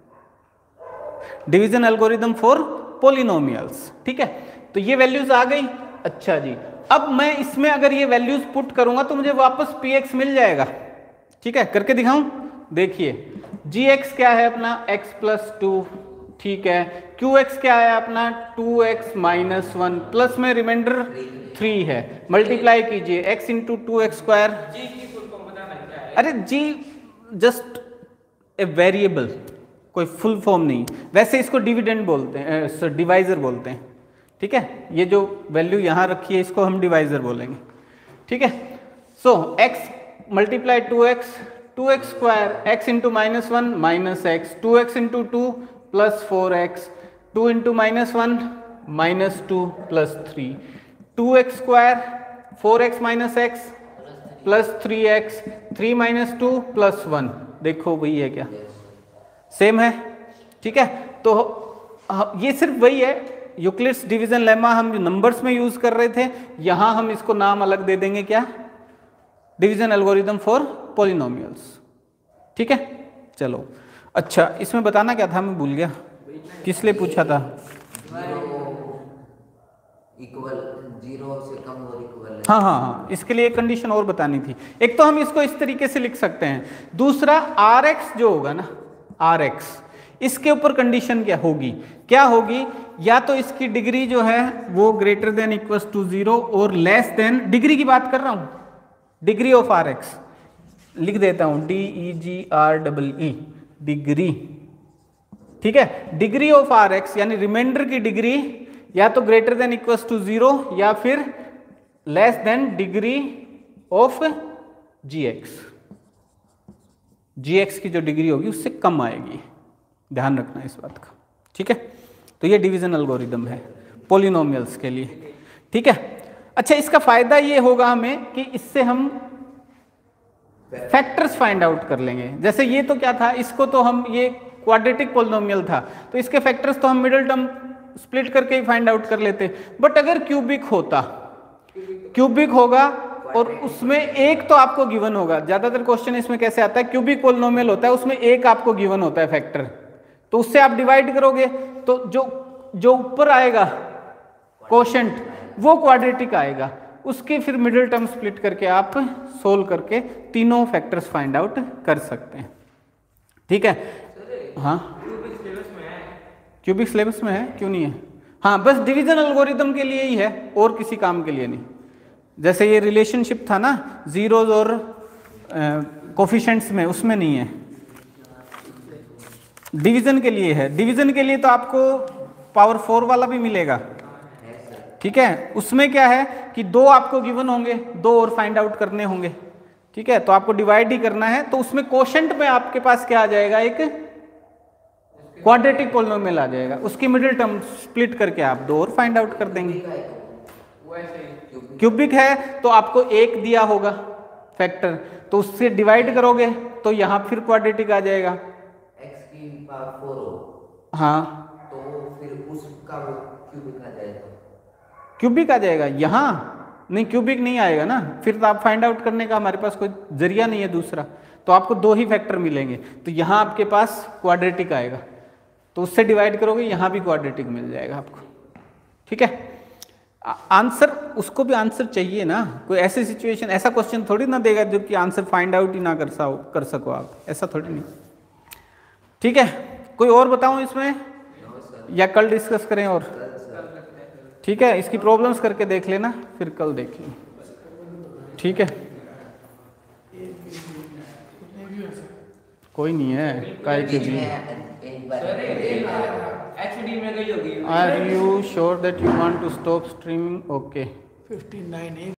division algorithm for polynomials. ठीक है, तो ये वैल्यूज आ गई। अच्छा जी, अब मैं इसमें अगर ये वैल्यूज पुट करूंगा तो मुझे वापस px मिल जाएगा। ठीक है, करके दिखाऊं, देखिए gx क्या है अपना x प्लस टू, ठीक है, qx क्या है अपना two x minus one, plus में रिमाइंडर थ्री है, मल्टीप्लाई कीजिए x into two x square, अरे g जस्ट ए वेरिएबल, कोई फुल फॉर्म नहीं, वैसे इसको डिविडेंड बोलते हैं, डिवाइजर बोलते हैं। ठीक है, ये जो वैल्यू यहाँ रखी है इसको हम डिवाइजर बोलेंगे। ठीक है, so x multiply two x, two x square, x into minus one minus x, two x into two plus four x, two into minus one minus two plus three, two x square, four x minus x plus three x, three minus two plus one, देखो वही है क्या, same है। ठीक है, तो ये सिर्फ वही है, यूक्लिड्स डिवीजन लेमा हम जो नंबर्स में यूज कर रहे थे, यहां हम इसको नाम अलग दे देंगे, क्या, डिवीजन एल्गोरिदम फॉर पॉलिनोमियल्स। ठीक है, चलो, अच्छा इसमें बताना क्या था, मैं भूल गया, किस लिए पूछा था? इक्वल, जीरो से कम और इक्वल। हाँ हाँ हाँ, इसके लिए एक कंडीशन और बतानी थी। एक तो हम इसको इस तरीके से लिख सकते हैं, दूसरा आर एक्स जो होगा ना, आर एक्स, इसके ऊपर कंडीशन क्या होगी, क्या होगी, या तो इसकी डिग्री जो है वो greater than equals to zero और लेस देन, डिग्री की बात कर रहा हूं, डिग्री ऑफ आर एक्स लिख देता हूं, D E G R double E, degree. ठीक है, डिग्री ऑफ आर एक्स यानी रिमाइंडर की डिग्री या तो greater than equals to zero या फिर less than degree of G x, G x की जो डिग्री होगी उससे कम आएगी, ध्यान रखना इस बात का। ठीक है, तो ये डिवीजन एल्गोरिदम है पॉलिनोमियल्स के लिए। ठीक है, अच्छा इसका फायदा ये होगा हमें कि इससे हम फैक्टर्स फाइंड आउट कर लेंगे। जैसे ये तो क्या था, इसको तो हम, ये क्वाड्रेटिक पॉलिनोमियल था, तो इसके फैक्टर्स तो हम मिडिल टर्म स्प्लिट करके ही फाइंड आउट कर लेते। बट अगर क्यूबिक होता, क्यूबिक होगा और उसमें एक तो आपको गिवन होगा, ज्यादातर क्वेश्चन इसमें कैसे आता है, क्यूबिक पॉलिनोमियल होता है उसमें एक आपको गिवन होता है फैक्टर, तो उससे आप डिवाइड करोगे तो जो जो ऊपर आएगा कोशेंट वो क्वाड्रेटिक आएगा, उसके फिर मिडिल टर्म स्प्लिट करके आप सोल्व करके तीनों फैक्टर्स फाइंड आउट कर सकते हैं। ठीक है, हाँ क्यूबिक सिलेबस में है, क्यों नहीं है? हाँ बस डिवीजन एल्गोरिथम के लिए ही है और किसी काम के लिए नहीं। जैसे ये रिलेशनशिप था ना जीरोज और कोफिशिएंट्स में, उसमें नहीं है, डिवीजन के लिए है। डिवीजन के लिए तो आपको पावर फोर वाला भी मिलेगा, ठीक है, उसमें क्या है कि दो आपको गिवन होंगे, दो और फाइंड आउट करने होंगे, ठीक है, तो आपको डिवाइड ही करना है, तो उसमें कोशेंट में आपके पास क्या आ जाएगा, एक क्वाड्रेटिक पॉलिनोमियल आ जाएगा, उसकी मिडिल टर्म स्प्लिट करके आप दो और फाइंड आउट कर देंगे। क्यूबिक है तो आपको एक दिया होगा फैक्टर, तो उससे डिवाइड करोगे तो यहां फिर क्वाड्रेटिक आ जाएगा, x की पावर फोर हो, हाँ तो फिर उसका वो क्यूबिक आ जाएगा, क्यूबिक आ जाएगा, यहां नहीं क्यूबिक नहीं आएगा ना, फिर तो आप फाइंड आउट करने का हमारे पास कोई जरिया नहीं है दूसरा, तो आपको दो ही फैक्टर मिलेंगे, तो यहां आपके पास क्वाड्रेटिक आएगा, तो उससे डिवाइड करोगे यहां भी क्वाड्रेटिक मिल जाएगा आपको। ठीक है, आंसर उसको भी आंसर चाहिए ना, कोई ऐसी सिचुएशन, ऐसा क्वेश्चन थोड़ी ना देगा जो कि आंसर फाइंड आउट ही ना कर सको कर सको आप, ऐसा थोड़ी नहीं। ठीक है, कोई और बताऊं इसमें या कल डिस्कस करें? और ठीक है, इसकी प्रॉब्लम्स करके देख लेना, फिर कल देख लें। ठीक है, कोई नहीं है काय के भी। एचडी में गई होगी। Are you sure that you want to stop streaming? Okay fifty nine